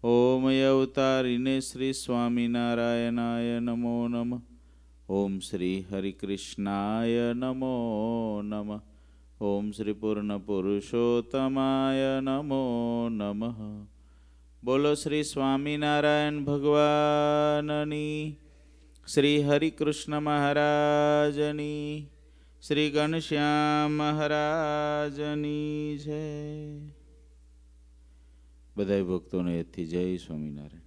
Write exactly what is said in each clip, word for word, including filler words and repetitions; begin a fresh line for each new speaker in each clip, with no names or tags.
ઓમ અવતારીને શ્રી સ્વામિનારાયણાય નમો નમઃ. ઓમ શ્રી હરિકૃષ્ણાય નમો નમઃ. ઓમ શ્રી પૂર્ણ પુરુષોત્તમાય નમો નમઃ. બોલો શ્રી સ્વામિનારાયણ ભગવાનની, શ્રી હરિકૃષ્ણ મહારાજની, શ્રી ઘનશ્યામ મહારાજની જય. બધા ભક્તોને એથી જય સ્વામિનારાયણ.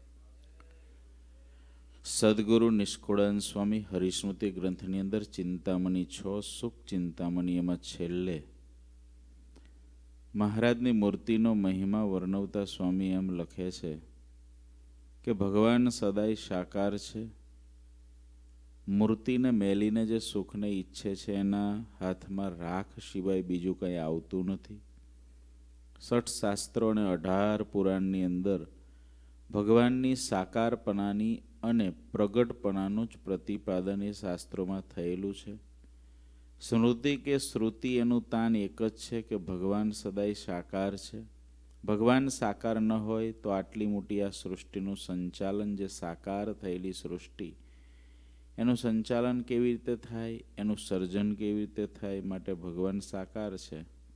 સદગુરુ નિષ્કુળાનંદ સ્વામી હરિસ્મૃતિ ગ્રંથની અંદર ચિંતામણી છ સુખ ચિંતામણી એમાં છેલ્લે મહારાજની મૂર્તિનો મહિમા વર્ણવતા સ્વામી એમ લખે છે કે ભગવાન સદાય સાકાર છે. મૂર્તિને મેલીને જે સુખને ઈચ્છે છે એના હાથમાં રાખ સિવાય બીજું કંઈ આવતું નથી. સઠ શાસ્ત્રો અને અઢાર પુરાણની અંદર ભગવાનની સાકારપણાની અને પ્રગટપણાનું જ પ્રતિપાદન એ શાસ્ત્રોમાં થયેલું છે. સ્મૃતિ કે શ્રુતિ એનું તાન એક જ છે કે ભગવાન સદાય સાકાર છે. ભગવાન સાકાર ન હોય તો આટલી મોટી આ સૃષ્ટિનું સંચાલન, જે સાકાર થયેલી સૃષ્ટિ, એનું સંચાલન કેવી રીતે થાય, એનું સર્જન કેવી રીતે થાય, માટે ભગવાન સાકાર છે.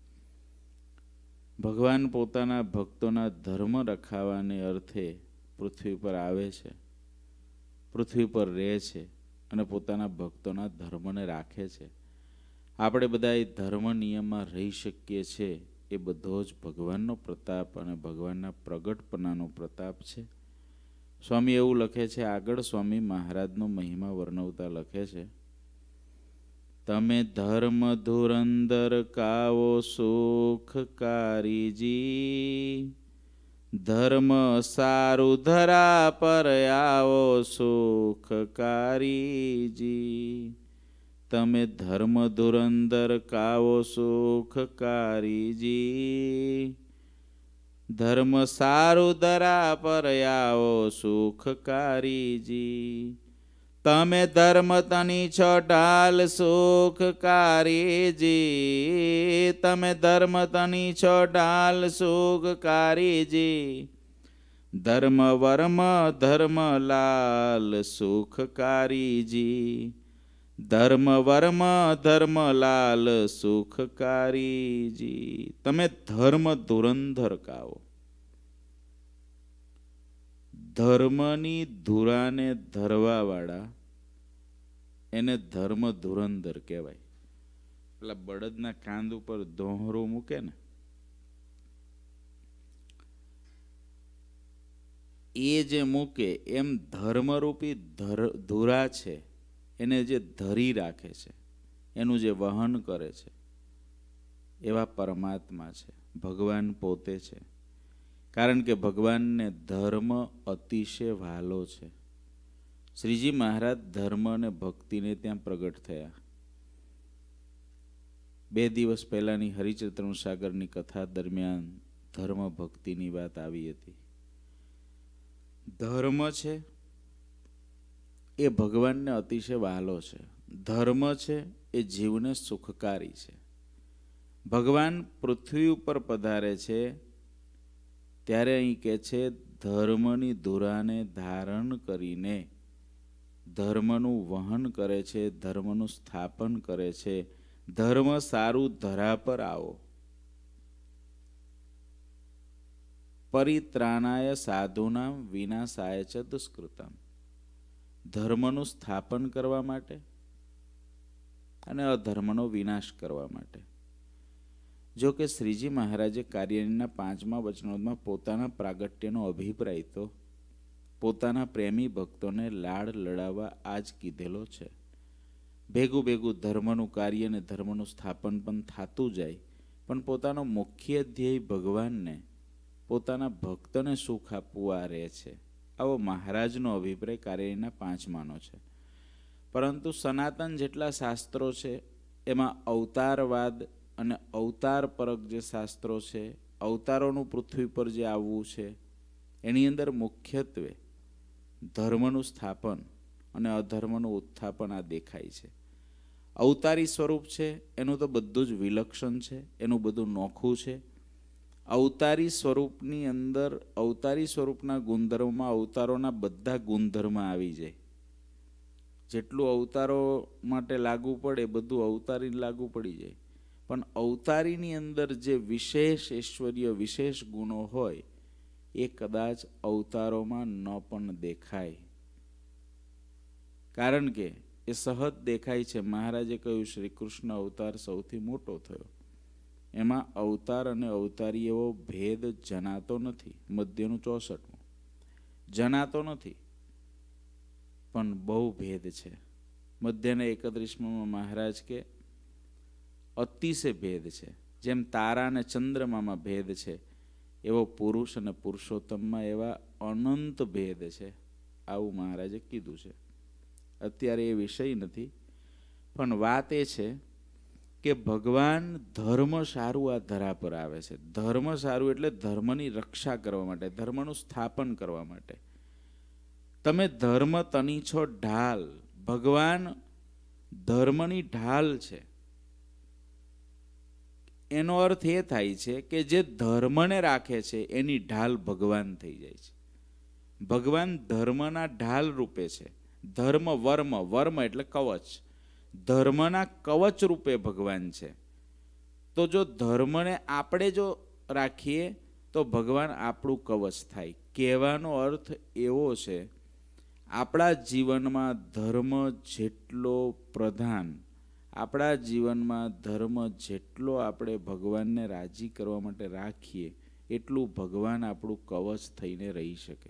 ભગવાન પોતાના ભક્તોના ધર્મ રખાવાને અર્થે પૃથ્વી પર આવે છે, પૃથ્વી પર રહે છે અને પોતાના ભક્તોના ધર્મને રાખે છે. આપણે બધા એ ધર્મ નિયમમાં રહી શકીએ છીએ એ બધો જ ભગવાનનો પ્રતાપ અને ભગવાનના પ્રગટપણાનો પ્રતાપ છે. સ્વામી એવું લખે છે આગળ, સ્વામી મહારાજનો મહિમા વર્ણવતા લખે છે, તમે ધર્મ ધુરંદર કાવો સુખકારીજી, ધર્મ સારું ધરા પર આવો સુખકારીજી. તમે ધર્મ ધુરંદર કાવો સુખકારીજી, ધર્મ સારું ધરા પર આવો સુખકારીજી. તમે ધર્મ તની છો ઢાલ સુખકારીજી, તમે ધર્મ તની છો ઢાલ સુખકારીજી. ધર્મ વર્મ ધર્મ લાલ સુખકારીજી, ધર્મ વર્મ ધર્મ લાલ સુખકારીજી. તમે ધર્મ ધુરંધર કાવો. ધર્મની ધુરાને ધરવાવાળા એને ધર્મ ધુરંધર કહેવાય. પેલા બળદના કાંદ ઉપર દોહરું મૂકે ને, એ જે મૂકે એમ ધર્મરૂપી ધુરા છે એને જે ધરી રાખે છે, એનું જે વહન કરે છે, એવા પરમાત્મા છે, ભગવાન પોતે છે. કારણ કે ભગવાનને ધર્મ અતિશય વહાલો છે. શ્રીજી મહારાજ ધર્મ અને ભક્તિને ત્યાં પ્રગટ થયા. બે દિવસ પહેલાની હરિચરિત્ર સાગરની કથા દરમિયાન ધર્મ ભક્તિની વાત આવી હતી. ધર્મ છે એ ભગવાનને અતિશય વહાલો છે. ધર્મ છે એ જીવને સુખકારી છે. ભગવાન પૃથ્વી ઉપર પધારે છે ત્યારે અહીં કહે છે, ધર્મની ધુરાને ધારણ કરીને ધર્મનું વહન કરે છે, ધર્મનું સ્થાપન કરે છે. ધર્મ સારું ધરા પર આવો. પરિત્રાણાય સાધુનામ વિનાશાય ચ દુષ્કૃતમ. ધર્મનું સ્થાપન કરવા માટે અને અધર્મનો વિનાશ કરવા માટે. જો કે શ્રીજી મહારાજે કાર્યના પાંચમા વચનોમાં પોતાના પ્રાગટ્યનો અભિપ્રાય તો પોતાના પ્રેમી ભક્તોને લાડ લડાવવા આ જ કીધેલો છે. ભેગું ભેગું ધર્મનું કાર્ય અને ધર્મનું સ્થાપન પણ થતું જાય, પણ પોતાનો મુખ્ય ધ્યેય ભગવાનને, પોતાના ભક્તને સુખ આપવું આ રહે છે. આવો મહારાજનો અભિપ્રાય કાર્યના પાંચમાનો છે. પરંતુ સનાતન જેટલા શાસ્ત્રો છે એમાં અવતારવાદ અને અવતાર પરક જે શાસ્ત્રો છે, અવતારોનું પૃથ્વી પર જે આવવું છે, એની અંદર મુખ્યત્વે ધર્મનું સ્થાપન અને અધર્મનું ઉત્થાપન આ દેખાય છે. અવતારી સ્વરૂપ છે એનું તો બધું જ વિલક્ષણ છે, એનું બધું નોખું છે. અવતારી સ્વરૂપની અંદર અવતારી સ્વરૂપના ગુણધર્મમાં અવતારોના બધા ગુણધર્મ આવી જાય. જેટલું અવતારો માટે લાગુ પડે બધું અવતારી લાગુ પડી જાય. પણ અવતારીની અંદર જે વિશેષ ઐશ્વર્ય વિશેષ ગુણો હોય એ કદાચ અવતારોમાં ન પણ દેખાય. કારણ કે એ સહજ દેખાય છે. મહારાજે કહ્યું શ્રી કૃષ્ણ અવતાર સૌથી મોટો થયો. એમાં અવતાર અને અવતારી એવો ભેદ જણાતો નથી. મધ્યનું ચોસઠમું જણાતો નથી પણ બહુ ભેદ છે. મધ્યના એકત્રીસમાં મહારાજ કે અતિશય ભેદ છે. જેમ તારા અને ચંદ્રમામાં ભેદ છે એવો પુરુષ અને પુરુષોત્તમમાં એવા અનંત ભેદ છે. આવું મહારાજે કીધું છે. અત્યારે એ વિષય નથી, પણ વાત એ છે કે ભગવાન ધર્મ સારું આ ધરા પર આવે છે. ધર્મ સારું એટલે ધર્મની રક્ષા કરવા માટે, ધર્મનું સ્થાપન કરવા માટે. તમે ધર્મ તની છો ઢાલ. ભગવાન ધર્મની ઢાલ છે. એનો અર્થ એ થાય છે કે જે ધર્મને રાખે છે એની ઢાલ ભગવાન થઈ જાય છે. ભગવાન ધર્મના ઢાલ રૂપે છે. ધર્મ વર્મ, વર્મ એટલે કવચ. ધર્મના કવચ રૂપે ભગવાન છે. તો જો ધર્મને આપણે જો રાખીએ તો ભગવાન આપણું કવચ થાય. કહેવાનો અર્થ એવો છે, આપણા જીવનમાં ધર્મ જેટલો પ્રધાન, આપણા જીવનમાં ધર્મ જેટલો આપણે ભગવાનને રાજી કરવા માટે રાખીએ એટલું ભગવાન આપણું કવચ થઈને રહી શકે.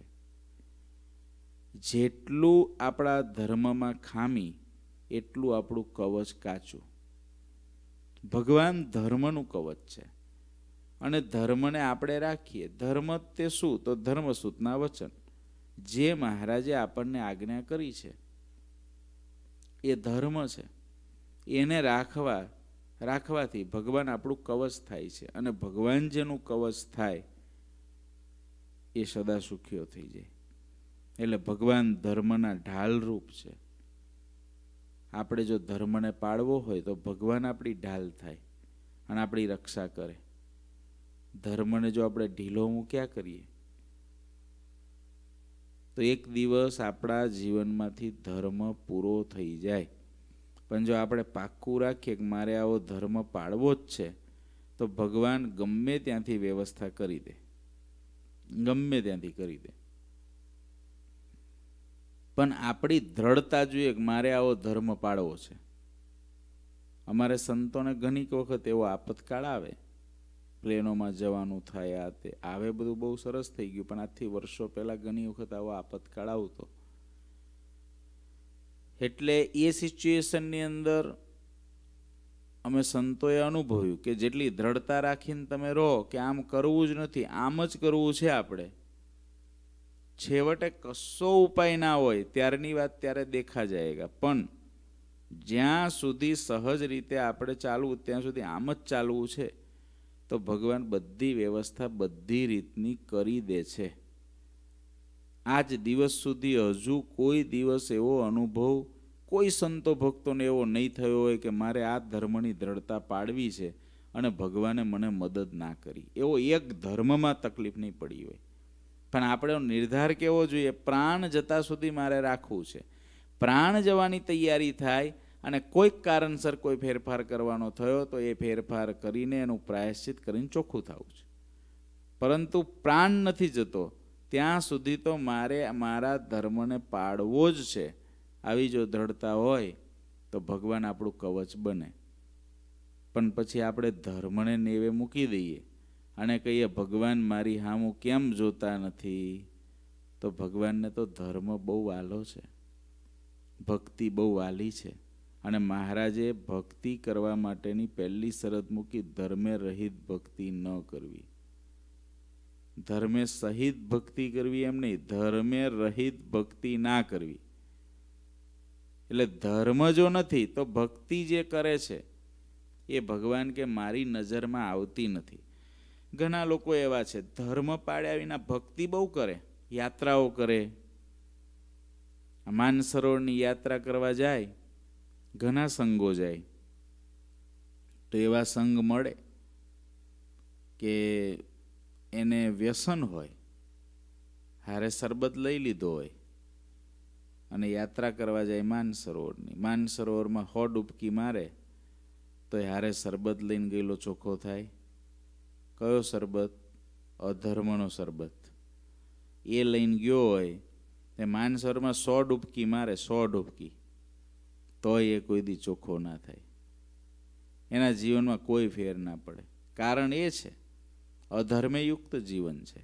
જેટલું આપણા ધર્મમાં ખામી એટલું આપણું કવચ કાચું. ભગવાન ધર્મનું કવચ છે અને ધર્મને આપણે રાખીએ. ધર્મ તે શું? તો ધર્મસૂતના વચન જે મહારાજે આપણને આજ્ઞા કરી છે એ ધર્મ છે. એને રાખવા રાખવાથી ભગવાન આપણું કવચ થાય છે અને ભગવાન જેનું કવચ થાય એ સદા સુખીઓ થઈ જાય. એટલે ભગવાન ધર્મના ઢાલ રૂપ છે. આપણે જો ધર્મને પાળવો હોય તો ભગવાન આપણી ઢાલ થાય અને આપણી રક્ષા કરે. ધર્મને જો આપણે ઢીલો મૂક્યા કરીએ તો એક દિવસ આપણા જીવનમાંથી ધર્મ પૂરો થઈ જાય. પણ જો આપણે પાક્કું રાખીએ કે મારે આવો ધર્મ પાળવો જ છે તો ભગવાન ગમે ત્યાંથી વ્યવસ્થા કરી દે, ગમે ત્યાંથી કરી દે. પણ આપણી દ્રઢતા જોઈએ કે મારે આવો ધર્મ પાળવો છે. અમારે સંતોને ઘણી વખત એવો આપતકાળ આવે, પ્લેનોમાં જવાનું થાય, આ તે આવે, બધું બહુ સરસ થઈ ગયું. પણ આજથી વર્ષો પહેલાં ઘણી વખત આવો આપતકાળ આવતો. એટલે એ સિચ્યુએશનની અંદર અમે સંતોએ અનુભવ્યું કે જેટલી દ્રઢતા રાખીને તમે રહો કે આમ કરવું જ નથી, આમ જ કરવું છે આપણે, છેવટે કશો ઉપાય ના હોય ત્યારની વાત ત્યારે દેખા જાયગા. પણ જ્યાં સુધી સહજ રીતે આપણે ચાલવું ત્યાં સુધી આમ જ ચાલવું છે તો ભગવાન બધી વ્યવસ્થા બધી રીતની કરી દે છે. આજ દિવસ સુધી હજુ કોઈ દિવસ એવો અનુભવ કોઈ સંતો ભક્તોને એવો નહીં થયો હોય કે મારે આ ધર્મની દ્રઢતા પાડવી છે અને ભગવાને મને મદદ ના કરી. એવો એક ધર્મમાં તકલીફ નહીં પડી હોય. પણ આપણો નિર્ધાર કેવો જોઈએ? પ્રાણ જતા સુધી મારે રાખવું છે. પ્રાણ જવાની તૈયારી થાય અને કોઈક કારણસર કોઈ ફેરફાર કરવાનો થયો તો એ ફેરફાર કરીને એનું પ્રાયશ્ચિત કરીને ચોખ્ખું થવું છે. પરંતુ પ્રાણ નથી જતો ત્યાં સુધી તો મારે મારા ધર્મને પાળવો જ છે. આવી જો દ્રઢતા હોય તો ભગવાન આપણું કવચ બને. પણ પછી આપણે ધર્મને નેવે મૂકી દઈએ અને કહીએ ભગવાન મારી હામું કેમ જોતા નથી, તો ભગવાનને તો ધર્મ બહુ વાલો છે, ભક્તિ બહુ વાલી છે. અને મહારાજે ભક્તિ કરવા માટેની પહેલી શરત મૂકી, ધર્મે રહિત ભક્તિ ન કરવી. ધર્મે સહિત ભક્તિ કરવી એમ નહીં, ધર્મે રહિત ભક્તિ ના કરવી. એટલે ધર્મ જો નથી તો ભક્તિ જે કરે છે એ ભગવાન કે મારી નજરમાં આવતી નથી. ઘણા લોકો એવા છે ધર્મ પાળ્યા વિના ભક્તિ બહુ કરે, યાત્રાઓ કરે, માનસરોવરની યાત્રા કરવા જાય, ઘણા સંઘો જાય. તો એવા સંઘ મળે કે એને વ્યસન હોય, હારે શરબત લઈ લીધો હોય અને યાત્રા કરવા જાય માનસરોવરની, માનસરોવરમાં હો ડૂબકી મારે તો એ હારે શરબત લઈને ગયેલો ચોખ્ખો થાય? કયો શરબત? અધર્મનો શરબત. એ લઈને ગયો હોય એ માનસરોવરમાં સો ડૂબકી મારે, સો ડૂબકી, તોય એ કોઈ દી ચોખ્ખો ના થાય. એના જીવનમાં કોઈ ફેર ના પડે. કારણ એ છે અધર્મયુક્ત જીવન છે.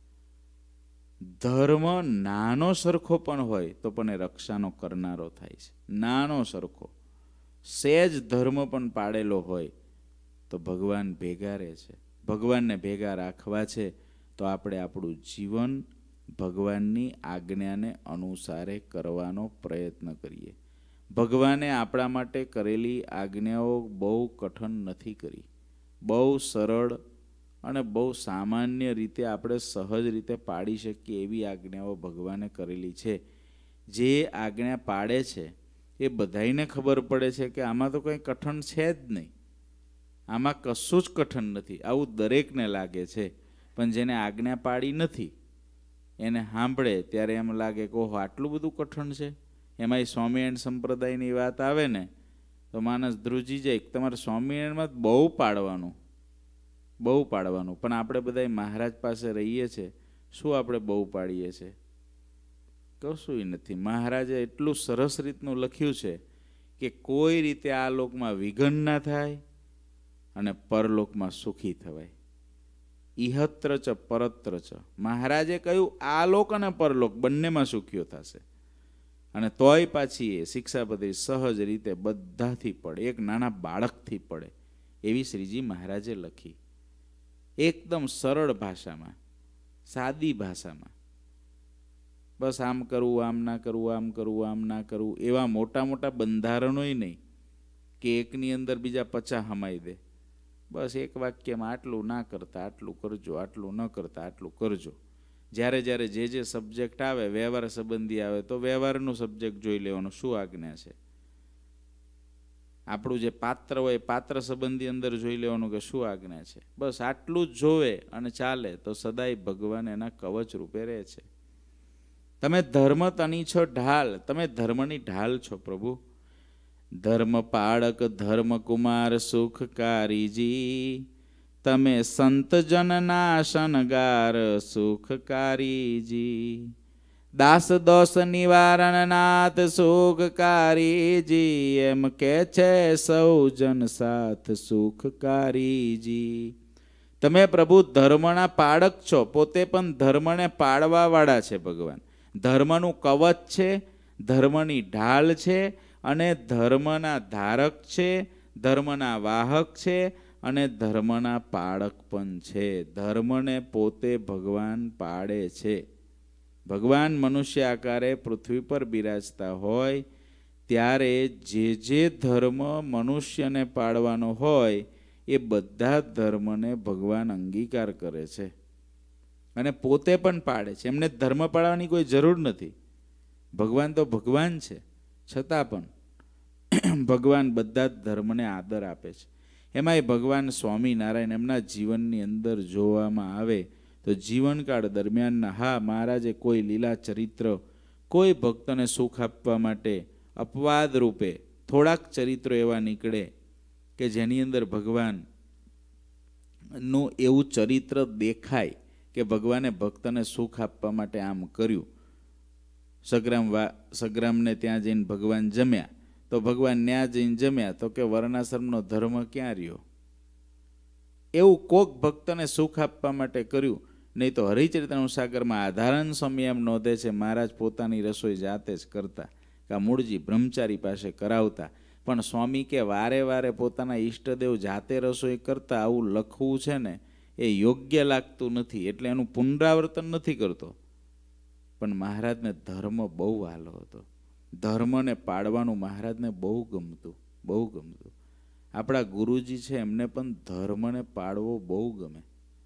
ધર્મ નાનો સરખો પણ હોય તો પણ એ રક્ષાનો કરનારો થાય છે. નાનો સરખો સહેજ ધર્મ પણ પાડેલો હોય તો ભગવાન ભેગા રહે છે. ભગવાનને ભેગા રાખવા છે તો આપણે આપણું જીવન ભગવાનની આજ્ઞાને અનુસારે કરવાનો પ્રયત્ન કરીએ. ભગવાને આપણા માટે કરેલી આજ્ઞાઓ બહુ કઠણ નથી કરી, બહુ સરળ અને બહુ સામાન્ય રીતે આપણે સહજ રીતે પાડી શકીએ એવી આજ્ઞાઓ ભગવાને કરેલી છે. જે આજ્ઞા પાડે છે એ બધાઈને ખબર પડે છે કે આમાં તો કંઈ કઠણ છે જ નહીં, આમાં કશું જ કઠણ નથી, આવું દરેકને લાગે છે. પણ જેને આજ્ઞા પાડી નથી એને સાંભળે ત્યારે એમ લાગે કે ઓહો આટલું બધું કઠણ છે. એમાંય સ્વામિનારાયણ સંપ્રદાયની વાત આવે ને તો માણસ ધ્રુજી જાય. તમારે સ્વામિનારાયણમાં બહુ પાડવાનું, બહુ પાડવાનું. પણ આપણે બધા મહારાજ પાસે રહીએ છીએ, શું આપણે બહુ પાડીએ છીએ? કશું નથી. મહારાજે એટલું સરસ રીતનું લખ્યું છે કે કોઈ રીતે આ લોકમાં વિઘન ના થાય અને પરલોકમાં સુખી થવાય. ઇહત્ર ચ પરત્ર ચ. મહારાજે કહ્યું આ લોક અને પરલોક બંનેમાં સુખીઓ થશે. અને તોય પાછી એ શિક્ષાપત્રી સહજ રીતે બધાથી પડે, એક નાના બાળકથી પડે એવી શ્રીજી મહારાજે લખી. એકદમ સરળ ભાષામાં, સાદી ભાષામાં. બસ આમ કરવું, આમ ના કરવું, આમ કરવું, આમ ના કરવું, એવા મોટા મોટા બંધારણોય નહીં કે એકની અંદર બીજા પચાસ હમાઈ દે. બસ એક વાક્યમાં આટલું ના કરતા આટલું કરજો, આટલું ન કરતા આટલું કરજો. જ્યારે જ્યારે જે જે સબ્જેક્ટ આવે, વ્યવહાર સંબંધી આવે તો વ્યવહારનું સબ્જેક્ટ જોઈ લેવાનું, શું આજ્ઞા છે. આપણું જે પાત્ર હોય પાત્ર સંબંધી અંદર જોઈ લેવાનું કે શું આજ્ઞા છે. બસ આટલું જ જોવે અને ચાલે તો સદાય ભગવાન એના કવચ રૂપે રહે છે. તમે ધર્મ તની છો ઢાલ, તમે ધર્મની ઢાલ છો પ્રભુ. ધર્મ પાળક ધર્મ કુમાર સુખકારીજી, તમે સંત જનના શણગાર સુખકારીજી. દાસ દોષ નિવારણ નાથ સુખકારીજી, એમ કે છે સૌ જન સાથ સુખકારીજી. તમે પ્રભુ ધર્મના પાળક છો, પોતે પણ ધર્મને પાળવા વાળા છે ભગવાન. ધર્મનું કવચ છે, ધર્મની ઢાલ છે અને ધર્મના ધારક છે, ધર્મના વાહક છે અને ધર્મના પાળક પણ છે. ધર્મને પોતે ભગવાન પાળે છે. ભગવાન મનુષ્ય આકારે પૃથ્વી પર બિરાજતા હોય ત્યારે જે જે ધર્મ મનુષ્યને પાળવાનો હોય એ બધા ધર્મને ભગવાન અંગીકાર કરે છે અને પોતે પણ પાળે છે. એમને ધર્મ પાળવાની કોઈ જરૂર નથી. ભગવાન તો ભગવાન છે, છતાં પણ ભગવાન બધા જ ધર્મને આદર આપે છે. એમાંય ભગવાન સ્વામિનારાયણ એમના જીવનની અંદર જોવામાં આવે તો જીવનકાળ દરમિયાનના હા મહારાજે કોઈ લીલા ચરિત્ર, કોઈ ભક્તને સુખ આપવા માટે અપવાદ રૂપે થોડાક ચરિત્રો એવા નીકળે કે જેની અંદર ભગવાનનું એવું ચરિત્ર દેખાય કે ભગવાને ભક્તને સુખ આપવા માટે આમ કર્યું. સગ્રામ વા સગ્રામને ત્યાં જઈને ભગવાન જમ્યા તો ભગવાન ત્યાં જઈને જમ્યા તો કે વર્ણાશ્રમનો ધર્મ ક્યાં રહ્યો? એવું કોક ભક્તને સુખ આપવા માટે કર્યું. નહીં તો હરિચરિત્રનું સાગરમાં આધારણ સ્વામી એમ નોંધે છે મહારાજ પોતાની રસોઈ જાતે જ કરતા, કે મૂળજી બ્રહ્મચારી પાસે કરાવતા. પણ સ્વામી કે વારે વારે પોતાના ઈષ્ટદેવ જાતે રસોઈ કરતા આવું લખવું છે ને એ યોગ્ય લાગતું નથી, એટલે એનું પુનરાવર્તન નથી કરતો. પણ મહારાજને ધર્મ બહુ વાલો હતો. ધર્મને પાડવાનું મહારાજને બહુ ગમતું, બહુ ગમતું. આપણા ગુરુજી છે એમને પણ ધર્મને પાડવો બહુ ગમે.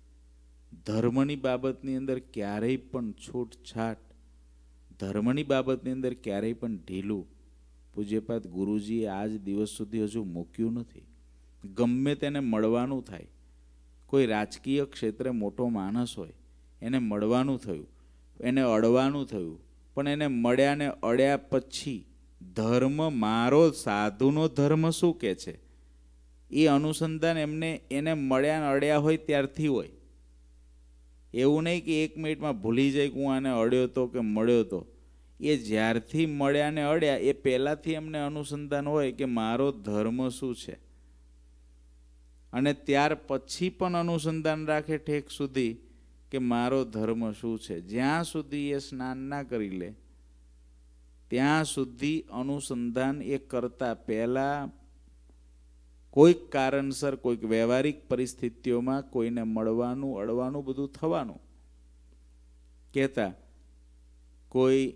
ધર્મની બાબતની અંદર ક્યારેય પણ છૂટછાટ, ધર્મની બાબતની અંદર ક્યારેય પણ ઢીલું પૂજ્યપાદ ગુરુજીએ આજ દિવસ સુધી હજુ મૂક્યું નથી. ગમે તેને મળવાનું થાય, કોઈ રાજકીય ક્ષેત્રે મોટો માણસ હોય, એને મળવાનું થયું, એને અડવાનું થયું, પણ એને મળ્યા ને અડ્યા પછી ધર્મ મારો સાધુનો ધર્મ શું કહે છે એ અનુસંધાન એમને એને મળ્યા ને અડ્યા હોય ત્યારથી હોય. એવું નહીં કે એક મિનિટમાં ભૂલી જાય કે હું આને અડ્યો હતો કે મળ્યો હતો. એ જ્યારથી મળ્યા ને અડ્યા એ પહેલાંથી એમને અનુસંધાન હોય કે મારો ધર્મ શું છે, અને ત્યાર પછી પણ અનુસંધાન રાખે ઠેક સુધી કે મારો ધર્મ શું છે. જ્યાં સુધી એ સ્નાન ના કરી લે ત્યાં સુધી અનુસંધાન એ કરતા પહેલાં કોઈક કારણસર કોઈક વ્યવહારિક પરિસ્થિતિઓમાં કોઈને મળવાનું અડવાનું બધું થવાનું. કહેતા કોઈ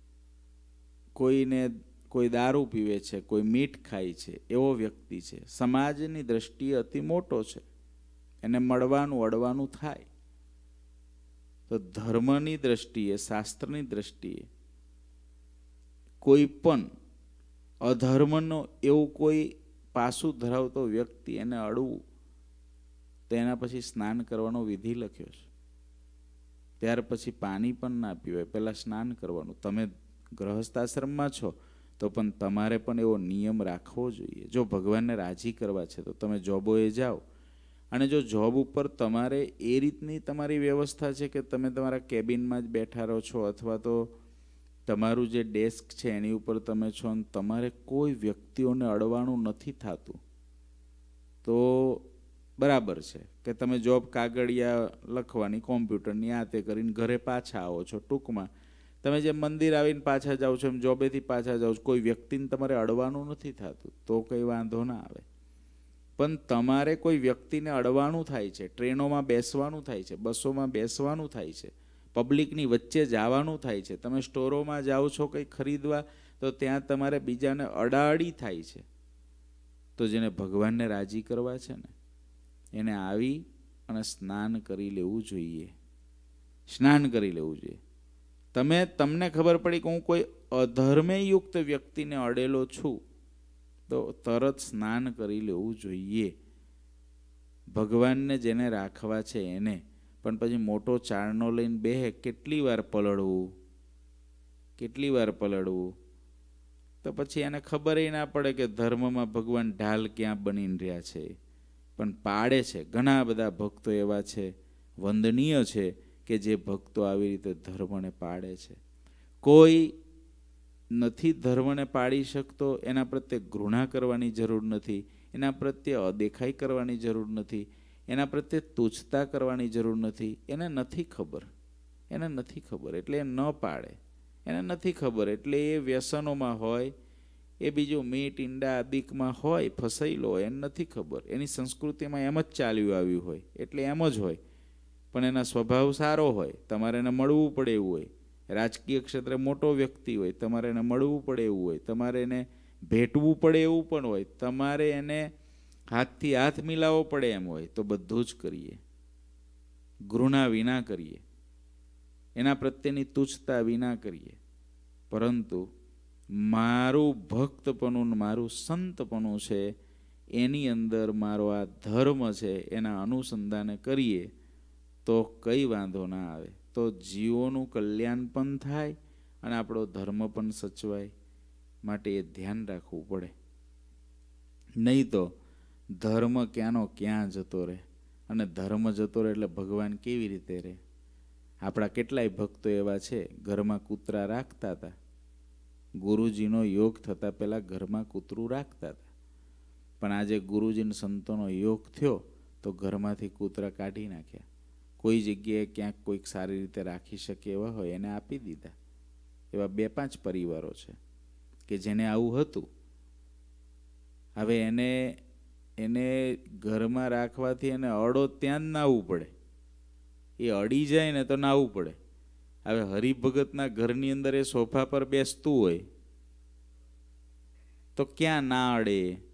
કોઈને કોઈ દારૂ પીવે છે, કોઈ મીઠ ખાય છે, એવો વ્યક્તિ છે, સમાજની દ્રષ્ટિએ અતિ મોટો છે, એને મળવાનું અડવાનું થાય. તો ધર્મની દ્રષ્ટિએ, શાસ્ત્રની દ્રષ્ટિએ કોઈ પણ અધર્મનો એવું કોઈ પાસું ધરાવતો વ્યક્તિ એને અડવું તો એના પછી સ્નાન કરવાનો વિધિ લખ્યો છે. ત્યાર પછી પાણી પણ ના પીવાય, પહેલાં સ્નાન કરવાનું. તમે ગૃહસ્થાશ્રમમાં છો તો પણ તમારે પણ એવો નિયમ રાખવો જોઈએ. જો ભગવાનને રાજી કરવા છે તો તમે જોબોએ જાઓ, અને જો જોબ ઉપર તમારે એ રીતની તમારી વ્યવસ્થા છે કે તમે તમારા કેબિનમાં જ બેઠા રહો છો, અથવા તો તમારું જે ડેસ્ક છે એની ઉપર તમે છો અને તમારે કોઈ વ્યક્તિઓને અડવાનું નથી થતું, તો બરાબર છે કે તમે જોબ કાગળિયા લખવાની કોમ્પ્યુટરની આ તે કરીને ઘરે પાછા આવો છો. ટૂંકમાં તમે જે મંદિર આવીને પાછા જાઓ છો એમ જોબેથી પાછા જાઓ છો, કોઈ વ્યક્તિને તમારે અડવાનું નથી થતું તો કંઈ વાંધો ના આવે. પણ તમારે કોઈ વ્યક્તિને અડવાનું થાય છે, ટ્રેનોમાં બેસવાનું થાય છે, બસોમાં બેસવાનું થાય છે, પબ્લિકની વચ્ચે જવાનું થાય છે, તમે સ્ટોરોમાં જાઓ છો કંઈ ખરીદવા તો ત્યાં તમારે બીજાને અડાઅડી થાય છે, તો જેને ભગવાનને રાજી કરવા છે ને એને આવી અને સ્નાન કરી લેવું જોઈએ. સ્નાન કરી લેવું જોઈએ. તમે તમને ખબર પડી કે હું કોઈ અધર્મયુક્ત વ્યક્તિને અડેલો છું તો તરત સ્નાન કરી લેવું જોઈએ. ભગવાનને જેને રાખવા છે એને. પણ પછી મોટો ચારણો લઈને બેહે, કેટલી વાર પલળવું, કેટલી વાર પલળવું, તો પછી એને ખબર ના પડે કે ધર્મમાં ભગવાન ઢાલ ક્યાં બનીને રહ્યા છે. પણ પાડે છે. ઘણા બધા ભક્તો એવા છે, વંદનીય છે, કે જે ભક્તો આવી રીતે ધર્મને પાડે છે. કોઈ નથી ધર્મને પાડી શકતો એના પ્રત્યે ઘૃણા કરવાની જરૂર નથી, એના પ્રત્યે અદેખાઈ કરવાની જરૂર નથી, એના પ્રત્યે તુચ્છતા કરવાની જરૂર નથી. એને નથી ખબર, એને નથી ખબર એટલે એ ન પાડે. એને નથી ખબર એટલે એ વ્યસનોમાં હોય, એ બીજું મીઠ ઈંડા આદિકમાં હોય, ફસાયેલો હોય, એને નથી ખબર. એની સંસ્કૃતિમાં એમ જ ચાલ્યું આવ્યું હોય એટલે એમ જ હોય. પણ એના સ્વભાવ સારો હોય, તમારે એને મળવું પડે એવું હોય. રાજકીય ક્ષેત્રે મોટો વ્યક્તિ હોય, તમારે એને મળવું પડે એવું હોય, તમારે એને ભેટવું પડે એવું પણ હોય, તમારે એને હાથથી હાથ મિલાવવો પડે એમ હોય, તો બધું જ કરીએ, ઘૃણા વિના કરીએ, એના પ્રત્યેની તુચ્છતા વિના કરીએ. પરંતુ મારું ભક્તપણું, મારું સંતપણું છે, એની અંદર મારો આ ધર્મ છે, એના અનુસંધાને કરીએ તો કંઈ વાંધો ના આવે. તો જીવોનું કલ્યાણ પણ થાય અને આપણો ધર્મ પણ સચવાય. માટે એ ધ્યાન રાખવું પડે. નહીં તો ધર્મ ક્યાંનો ક્યાં જતો રહે, અને ધર્મ જતો રહે એટલે ભગવાન કેવી રીતે રહે. આપણા કેટલાય ભક્તો એવા છે, ઘરમાં કૂતરા રાખતા હતા, ગુરુજીનો યોગ થતાં પહેલાં ઘરમાં કૂતરું રાખતા હતા, પણ આજે ગુરુજીને સંતોનો યોગ થયો તો ઘરમાંથી કૂતરા કાઢી નાખ્યા. કોઈ જગ્યાએ ક્યાંક કોઈક સારી રીતે રાખી શકે એવા હોય એને આપી દીધા. એવા બે પાંચ પરિવારો છે કે જેને આવું હતું. હવે એને એને ઘરમાં રાખવાથી એને અડો ત્યાં જ નાહવું પડે. એ અડી જાય ને તો નાહવું પડે. હવે હરિભગતના ઘરની અંદર એ સોફા પર બેસતું હોય તો ક્યાં ના અડે?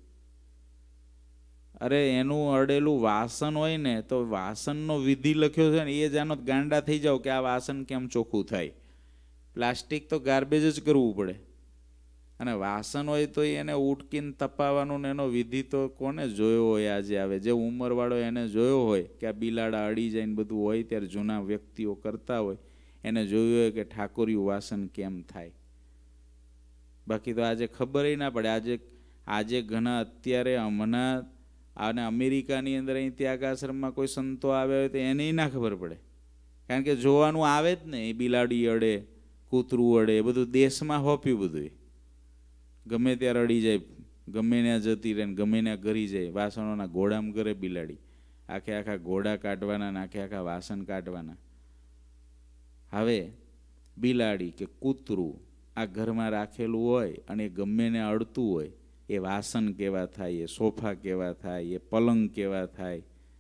અરે એનું અડેલું વાસણ હોય ને તો વાસણનો વિધિ લખ્યો છે ને એ જાણો ગાંડા થઈ જાવ કે આ વાસણ કેમ ચોખ્ખું થાય. પ્લાસ્ટિક તો ગાર્બેજ જ કરવું પડે. અને વાસણ હોય તો એને ઉટકીને તપાવવાનું ને એનો વિધિ તો કોને જોયો હોય આજે આવે? જે ઉંમરવાળો એને જોયો હોય કે આ બિલાડા અડી જાય ને બધું હોય ત્યારે જૂના વ્યક્તિઓ કરતા હોય એને જોયું હોય કે ઠાકોરિયું વાસણ કેમ થાય. બાકી તો આજે ખબર ના પડે. આજે આજે ઘણા અત્યારે હમણાં અને અમેરિકાની અંદર અહીં ત્યાગ આશ્રમમાં કોઈ સંતો આવ્યા હોય તો એને ના ખબર પડે, કારણ કે જોવાનું આવે જ ને. એ બિલાડી અડે, કૂતરું અડે, બધું દેશમાં હોપ્યું બધું. ગમે ત્યારે અડી જાય, ગમે ત્યાં જતી રહે, ગમે ત્યાં ગરી જાય. વાસણોના ઘોડામાં કરે બિલાડી, આખે આખા ઘોડા કાઢવાના ને આખે આખા વાસણ કાઢવાના. હવે બિલાડી કે કૂતરું આ ઘરમાં રાખેલું હોય અને ગમે ને અડતું હોય, એ વાસણ કેવા થાય, એ સોફા કેવા થાય, એ પલંગ કેવા થાય?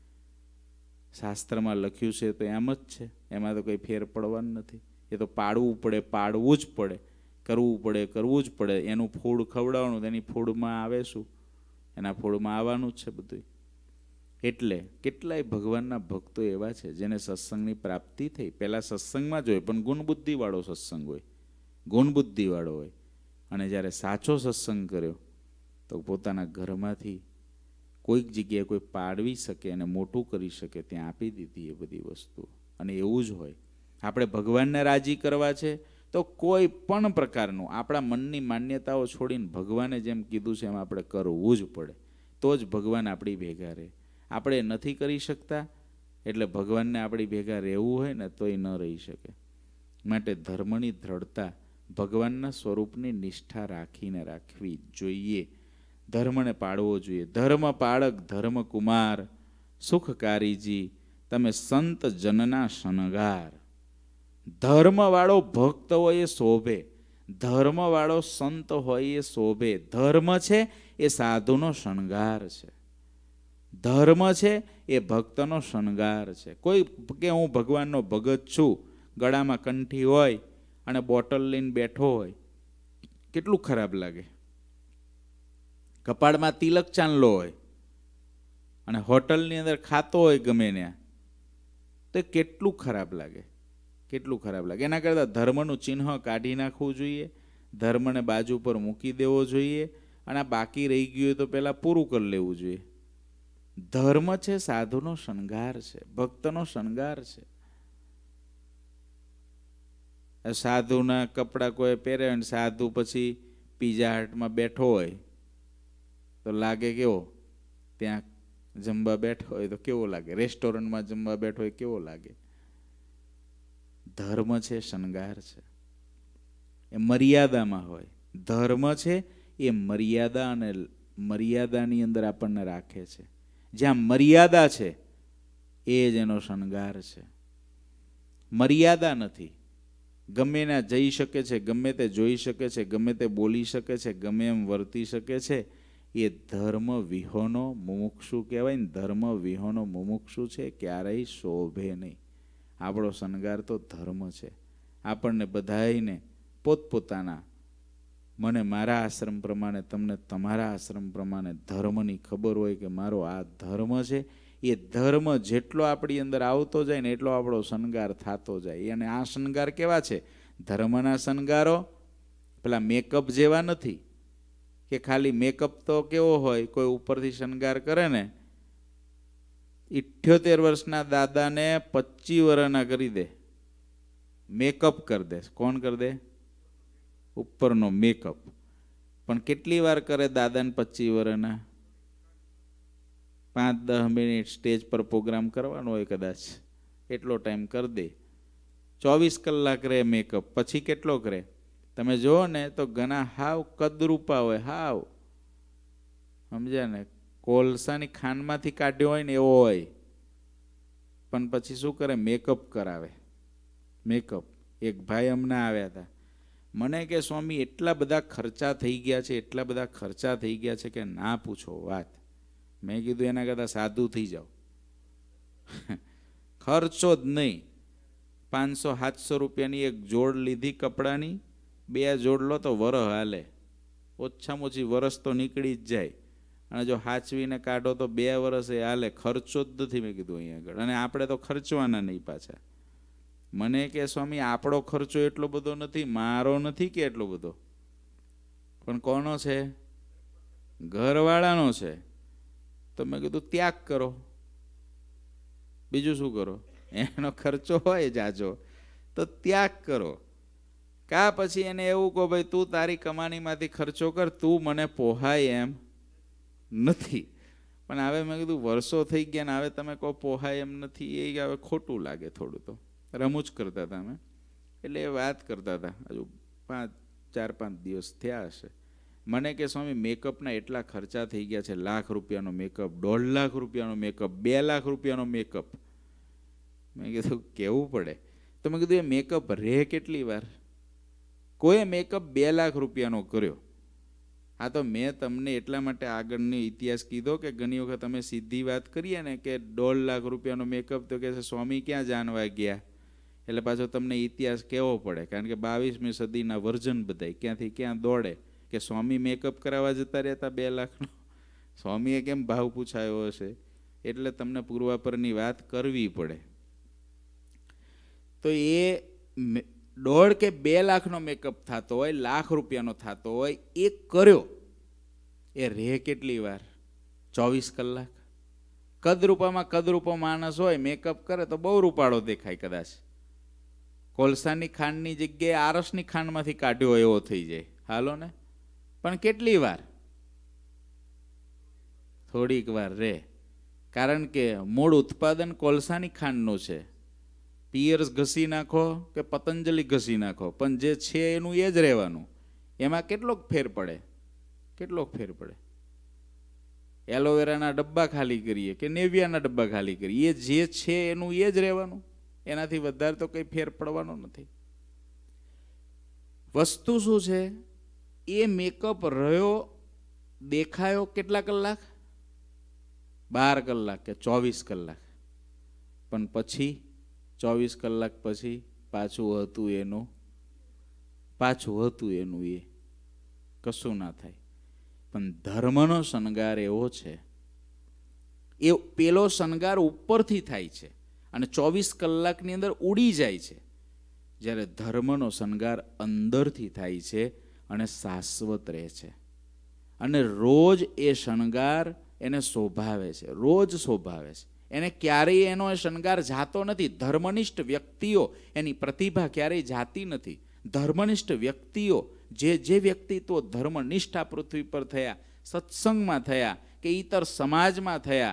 શાસ્ત્રમાં લખ્યું છે તો એમ જ છે, એમાં તો કંઈ ફેર પડવાનું નથી. એ તો પાડવું પડે, પાડવું જ પડે, કરવું પડે, કરવું જ પડે. એનું ફૂડ ખવડાવવાનું, એની ફૂડમાં આવે શું? એના ફૂડમાં આવવાનું જ છે બધું. એટલે કેટલાય ભગવાનના ભક્તો એવા છે જેને સત્સંગની પ્રાપ્તિ થઈ. પહેલાં સત્સંગમાં જ હોય, પણ ગુણબુદ્ધિવાળો સત્સંગ હોય, ગુણબુદ્ધિવાળો હોય. અને જ્યારે સાચો સત્સંગ કર્યો તો પોતાના ઘરમાંથી કોઈક જગ્યાએ કોઈ પાડવી શકે અને મોટું કરી શકે ત્યાં આપી દીધી એ બધી વસ્તુઓ. અને એવું જ હોય. આપણે ભગવાનને રાજી કરવા છે તો કોઈ પણ પ્રકારનું આપણા મનની માન્યતાઓ છોડીને ભગવાને જેમ કીધું છે એમ આપણે કરવું જ પડે, તો જ ભગવાન આપણી ભેગા રહે. આપણે નથી કરી શકતા એટલે ભગવાનને આપણી ભેગા રહેવું હોય ને તોય ન રહી શકે. માટે ધર્મની દ્રઢતા, ભગવાનના સ્વરૂપની નિષ્ઠા રાખીને રાખવી જોઈએ. ધર્મને પાળવો જોઈએ. ધર્મ પાળક ધર્મ કુમાર સુખકારીજી, તમે સંત જનના શણગાર. ધર્મવાળો ભક્ત હોય એ શોભે, ધર્મવાળો સંત હોય એ શોભે. ધર્મ છે એ સાધુનો શણગાર છે, ધર્મ છે એ ભક્તનો શણગાર છે. કોઈ કે હું ભગવાનનો ભગત છું, ગળામાં કંઠી હોય અને બોટલ લઈને બેઠો હોય, કેટલું ખરાબ લાગે. કપાળમાં તિલક ચાંદલો હોય અને હોટલની અંદર ખાતો હોય ગમે ત્યાં, તો કેટલું ખરાબ લાગે, કેટલું ખરાબ લાગે. એના કરતાં ધર્મનું ચિહ્ન કાઢી નાખવું જોઈએ, ધર્મને બાજુ પર મૂકી દેવો જોઈએ, અને આ બાકી રહી ગયું હોય તો પહેલાં પૂરું કરી લેવું જોઈએ. ધર્મ છે સાધુનો શણગાર છે, ભક્તનો શણગાર છે. સાધુના કપડાં કોઈ પહેરે અને સાધુ પછી પીઝા હટમાં બેઠો હોય તો લાગે કેવો? ત્યાં જમવા બેઠો હોય તો કેવો લાગે? રેસ્ટોરન્ટમાં જમવા બેઠો હોય કેવો લાગે? ધર્મ છે શણગાર છે, એ મર્યાદામાં હોય. ધર્મ છે એ મર્યાદા અને મર્યાદાની અંદર આપણને રાખે છે. જ્યાં મર્યાદા છે એ જ એનો શણગાર છે. મર્યાદા નથી, ગમે ના જઈ શકે છે, ગમે તે જોઈ શકે છે, ગમે તે બોલી શકે છે, ગમે એમ વર્તી શકે છે. એ ધર્મ વિહોનો મુમુક્ષુ કહેવાય ને. ધર્મ વિહોનો મુમુક્ષુ છે ક્યારેય શોભે નહીં. આપણો શણગાર તો ધર્મ છે. આપણને બધાઈને પોતપોતાના, મને મારા આશ્રમ પ્રમાણે, તમને તમારા આશ્રમ પ્રમાણે ધર્મની ખબર હોય કે મારો આ ધર્મ છે. એ ધર્મ જેટલો આપણી અંદર આવતો જાય ને એટલો આપણો શણગાર થતો જાય. અને આ શણગાર કેવા છે? ધર્મના શણગારો પેલા મેકઅપ જેવા નથી કે ખાલી મેકઅપ તો કેવો હોય, કોઈ ઉપરથી શણગાર કરે ને, ઇઠ્યોતેર વર્ષના દાદાને પચીસ વર્ષના કરી દે, મેકઅપ કરી દે. કોણ કરી દે? ઉપરનો મેકઅપ. પણ કેટલી વાર કરે દાદાને પચીસ વર્ષના? પાંચ દસ મિનિટ સ્ટેજ પર પ્રોગ્રામ કરવાનો હોય કદાચ, એટલો ટાઈમ કરી દે. ચોવીસ કલાક રહે મેકઅપ. પછી કેટલો કરે તમે જુઓ ને તો ઘણા હાવ કદરૂપા હોય, હાવ સમજ્યા ને, કોલસાની ખાંડમાંથી કાઢ્યો હોય ને એવો હોય. પણ પછી શું કરે? મેકઅપ કરાવે. મેકઅપ. એક ભાઈ હમણાં આવ્યા હતા, મને કે સ્વામી એટલા બધા ખર્ચા થઈ ગયા છે, એટલા બધા ખર્ચા થઈ ગયા છે કે ના પૂછો વાત. મેં કીધું એના કરતાં સાધુ થઈ જાઓ. ખર્ચો જ નહીં. પાંચસો સાતસો રૂપિયાની એક જોડ લીધી કપડાની, બે જોડ લો તો વરહ હાલે, ઓછામાં ઓછી વરસ તો નીકળી જ જાય. અને જો હાચવીને કાઢો તો બે વરસ એ હાલે. ખર્ચો જ નથી મેં કીધું અહીંયા આગળ. અને આપણે તો ખર્ચવાના નહીં પાછા. મને કે સ્વામી આપણો ખર્ચો એટલો બધો નથી, મારો નથી કે એટલો બધો. પણ કોનો છે? ઘરવાળાનો છે. તો મેં કીધું ત્યાગ કરો, બીજું શું કરો? એનો ખર્ચો હોય જાજો તો ત્યાગ કરો. કા પછી એને એવું કહો, ભાઈ તું તારી કમાણીમાંથી ખર્ચો કર, તું મને પોહાય એમ નથી. પણ હવે મેં કીધું વર્ષો થઈ ગયા ને હવે તમે કહો પોહાય એમ નથી, એ હવે ખોટું લાગે થોડું. તો રમૂજ કરતા હતા અમે, એટલે એ વાત કરતા હતા. હજુ પાંચ ચાર પાંચ દિવસ થયા હશે. મને કે સ્વામી મેકઅપના એટલા ખર્ચા થઈ ગયા છે, લાખ રૂપિયાનો મેકઅપ, દોઢ લાખ રૂપિયાનો મેકઅપ, બે લાખ રૂપિયાનો મેકઅપ. મેં કીધું કેવું પડે. તો મેં કીધું એ મેકઅપ રહે કેટલી વાર? કોઈ મેકઅપ બે લાખ રૂપિયાનો કર્યો. હા તો મેં તમને એટલા માટે આગળનો ઇતિહાસ કીધો કે ઘણી વખત અમે સીધી વાત કરીએ ને કે દોઢ લાખ રૂપિયાનો મેકઅપ, તો કે સ્વામી ક્યાં જાણવા ગયા? એટલે પાછો તમને ઇતિહાસ કહેવો પડે, કારણ કે બાવીસમી સદીના વર્જન બધાય ક્યાંથી ક્યાં દોડે કે સ્વામી મેકઅપ કરાવવા જતા રહેતા બે લાખનો. સ્વામીએ કેમ ભાવ પૂછાયો હશે? એટલે તમને પૂર્વાપરની વાત કરવી પડે. તો એ દોઢ કે બે લાખનો મેકઅપ થતો હોય, લાખ રૂપિયાનો થતો હોય, એ કર્યો. એ રહે કેટલી વાર? ચોવીસ કલાક. કદરૂપામાં કદરૂપો માણસ હોય, મેકઅપ કરે તો બહુ રૂપાળો દેખાય. કદાચ કોલસાની ખાંડની જગ્યાએ આરસની ખાંડમાંથી કાઢ્યો હોય એવો થઈ જાય. હાલો ને. પણ કેટલી વાર? થોડીક વાર રે. કારણ કે મૂળ ઉત્પાદન કોલસાની ખાંડનું છે. પિયર્સ ઘસી નાખો કે પતંજલિ ઘસી નાખો, પણ જે છે એનું એ જ રહેવાનું. એમાં કેટલોક ફેર પડે? કેટલોક ફેર પડે? એલોવેરાના ડબ્બા ખાલી કરીએ કે નેવિયાના ડબ્બા ખાલી કરીએ, એ જે છે એનું એ જ રહેવાનું. એનાથી વધારે તો કંઈ ફેર પડવાનો નથી. વસ્તુ શું છે? એ મેકઅપ રહ્યો, દેખાયો કેટલા કલાક? બાર કલાક કે ચોવીસ કલાક. પણ પછી ચોવીસ કલાક પછી પાછું હતું એનું પાછું હતું એનું એ કશું ના થાય. પણ ધર્મનો શણગાર એવો છે, એ પેલો શણગાર ઉપરથી થાય છે અને ચોવીસ કલાકની અંદર ઉડી જાય છે. જ્યારે ધર્મનો શણગાર અંદરથી થાય છે અને શાશ્વત રહે છે. અને રોજ એ શણગાર એને શોભાવે છે, રોજ શોભાવે છે. એને ક્યારેય એનો શણગાર જાતો નથી. ધર્મનિષ્ઠ વ્યક્તિઓ એની પ્રતિભા ક્યારેય જાતી નથી. ધર્મનિષ્ઠ વ્યક્તિઓ, જે જે વ્યક્તિત્વ ધર્મનિષ્ઠ આ પૃથ્વી પર થયા, સત્સંગમાં થયા કે ઇતર સમાજમાં થયા,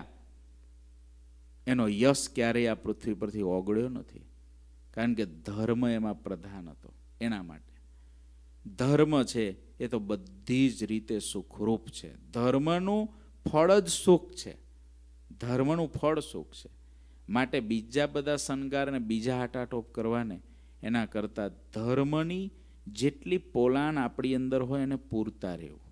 એનો યશ ક્યારેય આ પૃથ્વી પરથી ઓગળ્યો નથી. કારણ કે ધર્મ એમાં પ્રધાન હતો. એના માટે ધર્મ છે એ તો બધી જ રીતે સુખરૂપ છે. ધર્મનું ફળ જ સુખ છે. ધર્મનું ફળ સુખ છે. માટે બીજા બધા શણગાર ને બીજા હાટાટોપ કરવાને એના કરતાં ધર્મની જેટલી પોલાણ આપણી અંદર હોય એને પૂરતા રહેવું.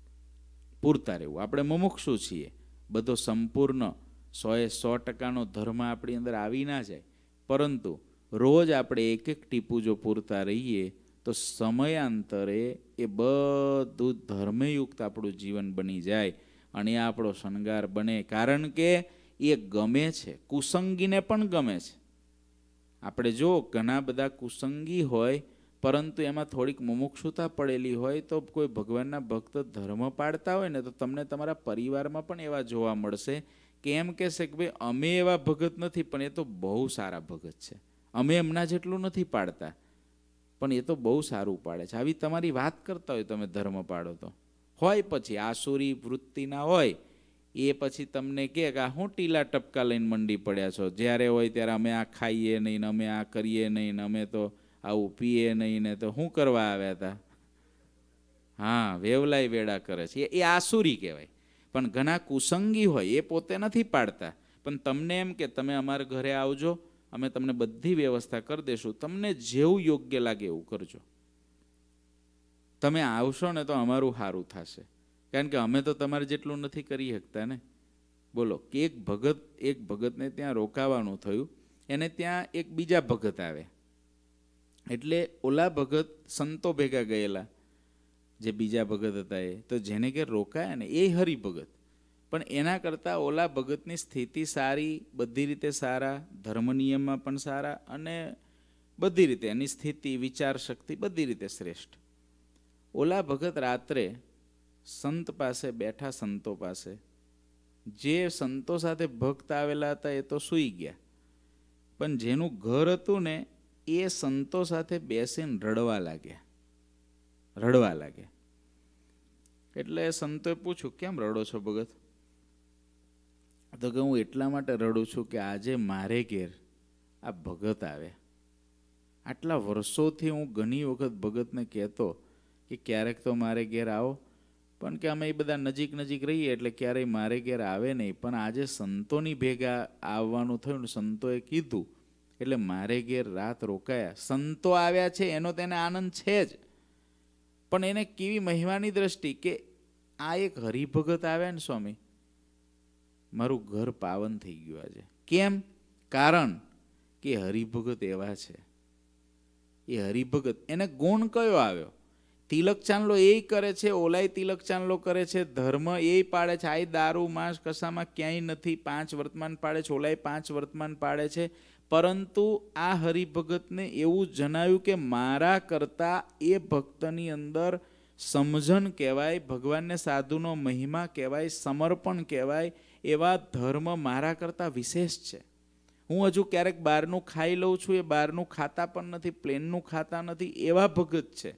પૂરતા રહેવું. આપણે મુમુક્ષુ છીએ. બધો સંપૂર્ણ સોએ સો ટકાનો ધર્મ આપણી અંદર આવી ના જાય, પરંતુ રોજ આપણે એક એક ટીપું જો પૂરતા રહીએ તો સમયાંતરે એ બધું ધર્મયુક્ત આપણું જીવન બની જાય અને એ આપણો શણગાર બને. કારણ કે એ ગમે છે, કુસંગીને પણ ગમે છે. આપણે જો ઘણા બધા કુસંગી હોય પરંતુ એમાં થોડીક મુમુક્ષુતા પડેલી હોય તો કોઈ ભગવાનના ભક્ત ધર્મ પાડતા હોય ને તો તમને તમારા પરિવારમાં પણ એવા જોવા મળશે કે એમ કહેશે કે ભાઈ અમે એવા ભગત નથી, પણ એ તો બહુ સારા ભગત છે. અમે એમના જેટલું નથી પાડતા, પણ એ તો બહુ સારું પાડે છે. આવી તમારી વાત કરતા હોય તમે ધર્મ પાડો તો. હોય પછી આસુરી વૃત્તિના હોય એ પછી તમને કહે કે આ હું ટીલા ટપકા લઈને મંડી પડ્યા છો. જ્યારે હોય ત્યારે અમે આ ખાઈએ નહીં ને અમે આ કરીએ નહીં ને અમે તો આવું પીએ નહીં ને તો શું કરવા આવ્યા હતા? હા, વેવલાઈ વેડા કરે છે. એ આસુરી કહેવાય. પણ ઘણા કુસંગી હોય એ પોતે નથી પાડતા, પણ તમને એમ કે તમે અમારા ઘરે આવજો, અમે તમને બધી વ્યવસ્થા કરી દઈશું, તમને જેવું યોગ્ય લાગે એવું કરજો. તમે આવશો ને તો અમારું સારું થશે, કારણ કે અમે તો તમારે જેટલું નથી કરી શકતા ને. બોલો કે એક ભગત એક ભગતને ત્યાં રોકાવાનું થયું, એને ત્યાં એક બીજા ભગત આવે, એટલે ઓલા ભગત સંતો ભેગા ગયેલા, જે બીજા ભગત હતા એ તો જેને કે રોકાયા ને એ હરિભગત, પણ એના કરતાં ઓલા ભગતની સ્થિતિ સારી, બધી રીતે સારા, ધર્મ નિયમમાં પણ સારા અને બધી રીતે એની સ્થિતિ, વિચાર શક્તિ બધી રીતે શ્રેષ્ઠ. ઓલા ભગત રાત્રે સંત પાસે બેઠા, સંતો પાસે. જે સંતો સાથે ભક્ત આવેલા હતા એ તો સૂઈ ગયા, પણ જેનું ઘર હતું ને એ સંતો સાથે બેસીને રડવા લાગ્યા રડવા લાગ્યા એટલે સંતોએ પૂછ્યું, કેમ રડો છો ભગત? તો કે હું એટલા માટે રડું છું કે આજે મારે ઘેર આ ભગત આવ્યા. આટલા વર્ષોથી હું ઘણી વખત ભગતને કહેતો કે ક્યારેક તો મારે ઘેર આવો, પણ કે અમે એ બધા નજીક નજીક રહીએ એટલે ક્યારેય મારે ઘેર આવે નહીં, પણ આજે સંતોની ભેગા આવવાનું થયું ને સંતોએ કીધું એટલે મારે ઘેર રાત રોકાયા. સંતો આવ્યા છે એનો તેને આનંદ છે જ, પણ એને કેવી મહિમાની દ્રષ્ટિ કે આ એક હરિભગત આવ્યા ને સ્વામી, મારું ઘર પાવન થઈ ગયું આજે. કેમ? કારણ કે હરિભગત એવા છે. એ હરિભગત, એને ગુણ કયો આવ્યો? તિલક ચાંદલો એ કરે છે, ઓલાય તિલક ચાંદલો કરે છે, ધર્મ એ પાડે છે, આ દારૂ માંસ કશામાં ક્યાંય નથી, પાંચ વર્તમાન પાડે છે, ઓલાય પાંચ વર્તમાન પાડે છે. પરંતુ આ હરિભગતને એવું જણાવ્યું કે મારા કરતા એ ભક્તની અંદર સમજણ કહેવાય, ભગવાનને સાધુનો મહિમા કહેવાય, સમર્પણ કહેવાય, એવા ધર્મ મારા કરતા વિશેષ છે. હું હજુ ક્યારેક બહારનું ખાઈ લઉં છું, એ બહારનું ખાતા પણ નથી, પ્લેનનું ખાતા નથી, એવા ભગત છે.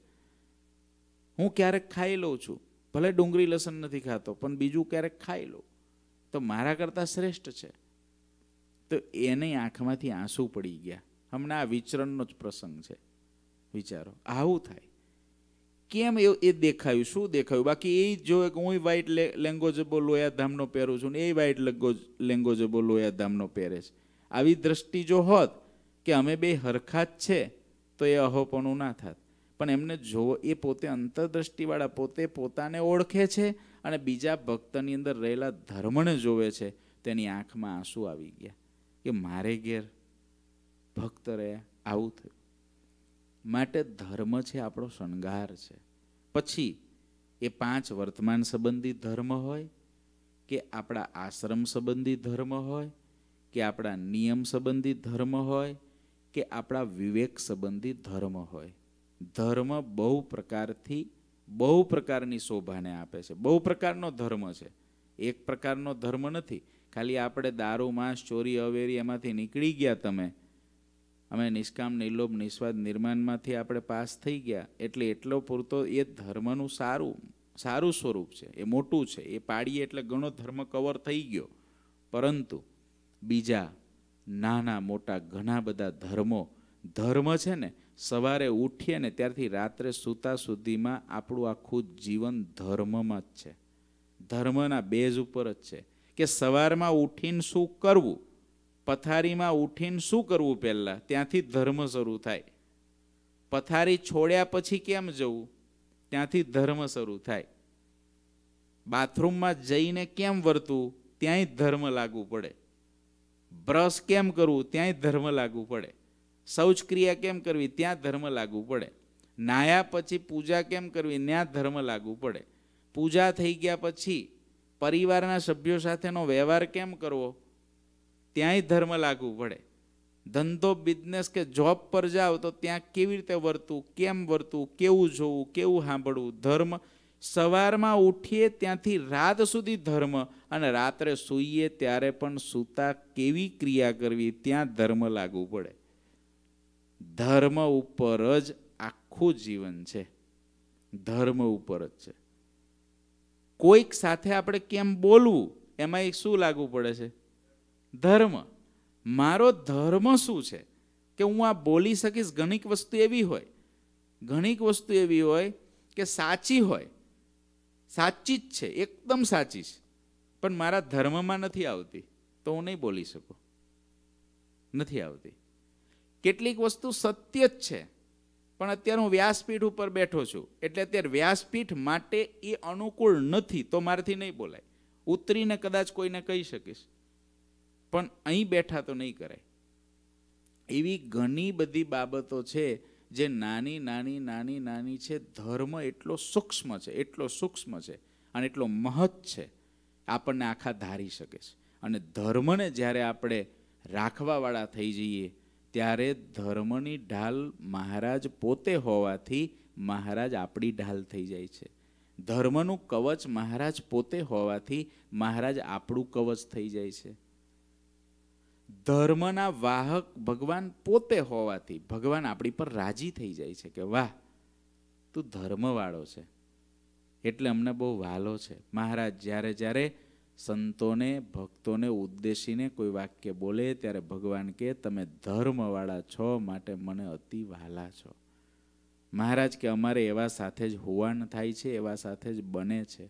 હું ક્યારેક ખાઈ લઉં છું, ભલે ડુંગળી લસણ નથી ખાતો, પણ બીજું ક્યારેક ખાઈ લઉં તો મારા કરતાં શ્રેષ્ઠ છે. તો એની આંખમાંથી આંસુ પડી ગયા. હમણાં આ વિચરણનો જ પ્રસંગ છે, વિચારો. આવું થાય કેમ? એ દેખાયું, શું દેખાયું? બાકી એ જોવે કે હું વ્હાઈટ લેંગો જબો લોયા ધામનો પહેરું છું ને એ વ્હાઈટ લેંગો લેંગો જબો લોયા ધામનો પહેરે છે. આવી દ્રષ્ટિ જો હોત કે અમે બે હરખા જ છે તો એ અહોપણું ના થાત. પણ એમને જોવો, એ પોતે અંતરદ્રષ્ટિવાળા, પોતે પોતાને ઓળખે છે અને બીજા ભક્તની અંદર રહેલા ધર્મને જોવે છે. તેની આંખમાં આંસુ આવી ગયા કે મારે ઘેર ભક્ત રહ્યા, આવું થયું. માટે ધર્મ છે આપણો શણગાર છે. પછી એ પાંચ વર્તમાન સંબંધી ધર્મ હોય કે આપણા આશ્રમ સંબંધી ધર્મ હોય કે આપણા નિયમ સંબંધી ધર્મ હોય કે આપણા વિવેક સંબંધી ધર્મ હોય. ધર્મ બહુ પ્રકારથી બહુ પ્રકારની શોભાને આપે છે. બહુ પ્રકારનો ધર્મ છે, એક પ્રકારનો ધર્મ નથી. ખાલી આપણે દારૂ માંસ ચોરી અવેરી એમાંથી નીકળી ગયા, તમે અમે નિષ્કામ નિર્લોભ નિસ્વાદ નિર્માણમાંથી આપણે પાસ થઈ ગયા એટલે એટલો પૂરતો એ ધર્મનું સારું સારું સ્વરૂપ છે, એ મોટું છે, એ પાડીએ એટલે ઘણો ધર્મ કવર થઈ ગયો. પરંતુ બીજા નાના મોટા ઘણા બધા ધર્મો, ધર્મ છે ને સવારે ઉઠીએ ને ત્યારથી રાત્રે સૂતા સુધીમાં આપણું આખું જીવન ધર્મમાં જ છે, ધર્મના બેઝ ઉપર જ છે. કે સવારમાં ઉઠીને શું કરવું, પથારીમાં ઉઠીને શું કરવું, પહેલાં ત્યાંથી ધર્મ શરૂ થાય. પથારી છોડ્યા પછી કેમ જવું, ત્યાંથી ધર્મ શરૂ થાય. બાથરૂમમાં જઈને કેમ વર્તવું, ત્યાંય ધર્મ લાગુ પડે. બ્રશ કેમ કરવું, ત્યાંય ધર્મ લાગુ પડે. શૌચક્રિયા કેમ કરવી, ત્યાં ધર્મ લાગુ પડે. નાયા પછી પૂજા કેમ કરવી, ત્યાં ધર્મ લાગુ પડે. પૂજા થઈ ગયા પછી પરિવારના સભ્યો સાથેનો વ્યવહાર કેમ કરવો, ત્યાંય ધર્મ લાગુ પડે. ધંધો બિઝનેસ કે જોબ પર જાઓ તો ત્યાં કેવી રીતે વર્તવું, કેમ વર્તવું, કેવું જોવું, કેવું સાંભળવું, ધર્મ. સવારમાં ઉઠીએ ત્યાંથી રાત સુધી ધર્મ, અને રાત્રે સૂઈએ ત્યારે પણ સૂતા કેવી ક્રિયા કરવી, ત્યાં ધર્મ લાગુ પડે. ધર્મ ઉપર જ આખું જીવન છે, ધર્મ ઉપર જ છે. કોઈક સાથે આપણે કેમ બોલવું, એમાં શું લાગુ પડે છે, ધર્મ. મારો ધર્મ શું છે કે હું આ બોલી શકીશ. ઘણીક વસ્તુ એવી હોય ઘણીક વસ્તુ એવી હોય કે સાચી હોય, સાચી જ છે, એકદમ સાચી છે, પણ મારા ધર્મમાં નથી આવતી તો હું નહીં બોલી શકું, નથી આવતી. કેટલીક વસ્તુ સત્ય જ છે, પણ અત્યારે હું વ્યાસપીઠ ઉપર બેઠો છું એટલે અત્યારે વ્યાસપીઠ માટે એ અનુકૂળ નથી તો મારાથી નહીં બોલાય. ઉતરીને કદાચ કોઈને કહી શકીશ, પણ અહીં બેઠા તો નહીં કરાય. એવી ઘણી બધી બાબતો છે જે નાની નાની નાની નાની છે. ધર્મ એટલો સૂક્ષ્મ છે, એટલો સૂક્ષ્મ છે અને એટલો મહત્ છે, આપણને આખા ધારી શકે છે. અને ધર્મને જ્યારે આપણે રાખવાવાળા થઈ જઈએ ત્યારે ધર્મની ઢાલ મહારાજ પોતે હોવાથી મહારાજ આપણી ઢાલ થઈ જાય છે. ધર્મનું કવચ મહારાજ પોતે હોવાથી મહારાજ આપણું કવચ થઈ જાય છે. ધર્મના વાહક ભગવાન પોતે હોવાથી ભગવાન આપણી પર રાજી થઈ જાય છે કે વાહ, તું ધર્મવાળો છે એટલે અમને બહુ વહાલો છે. મહારાજ જ્યારે જ્યારે સંતોને ભક્તોને ઉદ્દેશીને કોઈ વાક્ય બોલે ત્યારે ભગવાન કે તમે ધર્મવાળા છો માટે મને અતિ વહાલા છો. મહારાજ કે અમારે એવા સાથે જ હોવાન થાય છે, એવા સાથે જ બને છે.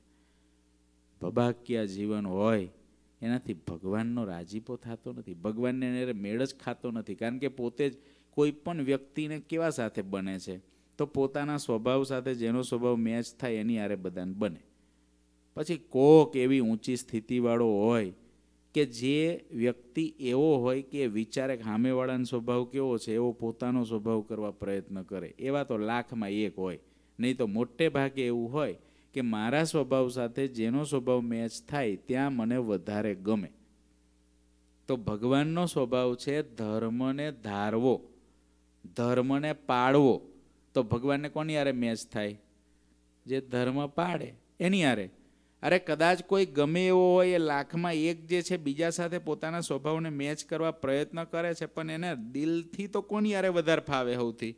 ભબાક્યા જીવન હોય એનાથી ભગવાનનો રાજીપો થતો નથી, ભગવાનને એને મેળ જ ખાતો નથી. કારણ કે પોતે જ કોઈ પણ વ્યક્તિને કેવા સાથે બને છે તો પોતાના સ્વભાવ સાથે જેનો સ્વભાવ મેચ થાય એની આરે બધાને બને. પછી કોક એવી ઊંચી સ્થિતિવાળો હોય કે જે વ્યક્તિ એવો હોય કે વિચારે સામેવાળાનો સ્વભાવ કેવો છે એવો પોતાનો સ્વભાવ કરવા પ્રયત્ન કરે, એવા તો લાખમાં એક હોય. નહીં તો મોટે ભાગે એવું હોય કે મારા સ્વભાવ સાથે જેનો સ્વભાવ મેચ થાય ત્યાં મને વધારે ગમે. તો ભગવાનનો સ્વભાવ છે ધર્મને ધારવો, ધર્મને પાળવો. તો ભગવાનને કોની હારે મેચ થાય? જે ધર્મ પાળે એની હારે. અરે કદાચ કોઈ ગમે એવો હોય એ લાખમાં એક જે છે બીજા સાથે પોતાના સ્વભાવને મેચ કરવા પ્રયત્ન કરે છે, પણ એને દિલથી તો કોની હારે વધારે ફાવે? સૌથી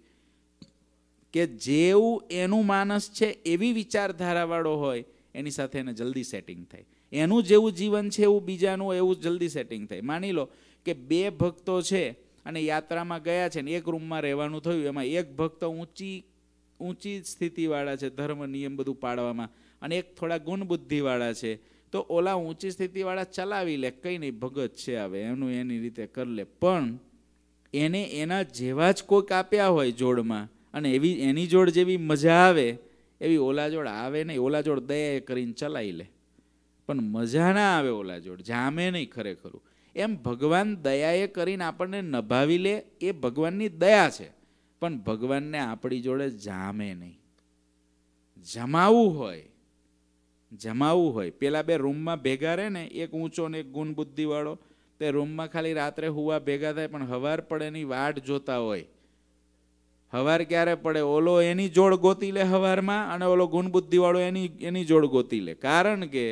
કે જેવું એનું માનસ છે એવી વિચારધારાવાળો હોય એની સાથે એને જલ્દી સેટિંગ થાય. એનું જેવું જીવન છે એવું બીજાનું એવું જલ્દી સેટિંગ થાય. માની લો કે બે ભક્તો છે અને યાત્રામાં ગયા છે ને એક રૂમમાં રહેવાનું થયું. એમાં એક ભક્ત ઊંચી ઊંચી સ્થિતિવાળા છે ધર્મ નિયમ બધું પાળવામાં, અને એક થોડા ગુણ બુદ્ધિવાળા છે. તો ઓલા ઊંચી સ્થિતિવાળા ચલાવી લે, કંઈ નહીં ભગત છે હવે એનું એની રીતે કરી લે. પણ એને એના જેવા જ કોઈક આપ્યા હોય જોડમાં અને એવી એની જોડ જેવી મજા આવે એવી ઓલા જોડ આવે નહીં. ઓલા જોડ દયા કરીને ચલાવી લે પણ મજા ના આવે, ઓલા જોડ જામે નહીં ખરેખરું. એમ ભગવાન દયાએ કરીને આપણને નભાવી લે એ ભગવાનની દયા છે, પણ ભગવાનને આપણી જોડે જામે નહીં. જમાવું હોય જમાવું હોય પેલા બે રૂમમાં ભેગા રહે ને, એક ઊંચો ને એક ગુણ બુદ્ધિવાળો, તે રૂમમાં ખાલી રાત્રે હુવા ભેગા થાય પણ હવાર પડે એની વાટ જોતા હોય. હવાર ક્યારે પડે ઓલો એની જોડ ગોતી લે હવારમાં, અને ઓલો ગુણ બુદ્ધિવાળો એની એની જોડ ગોતી લે. કારણ કે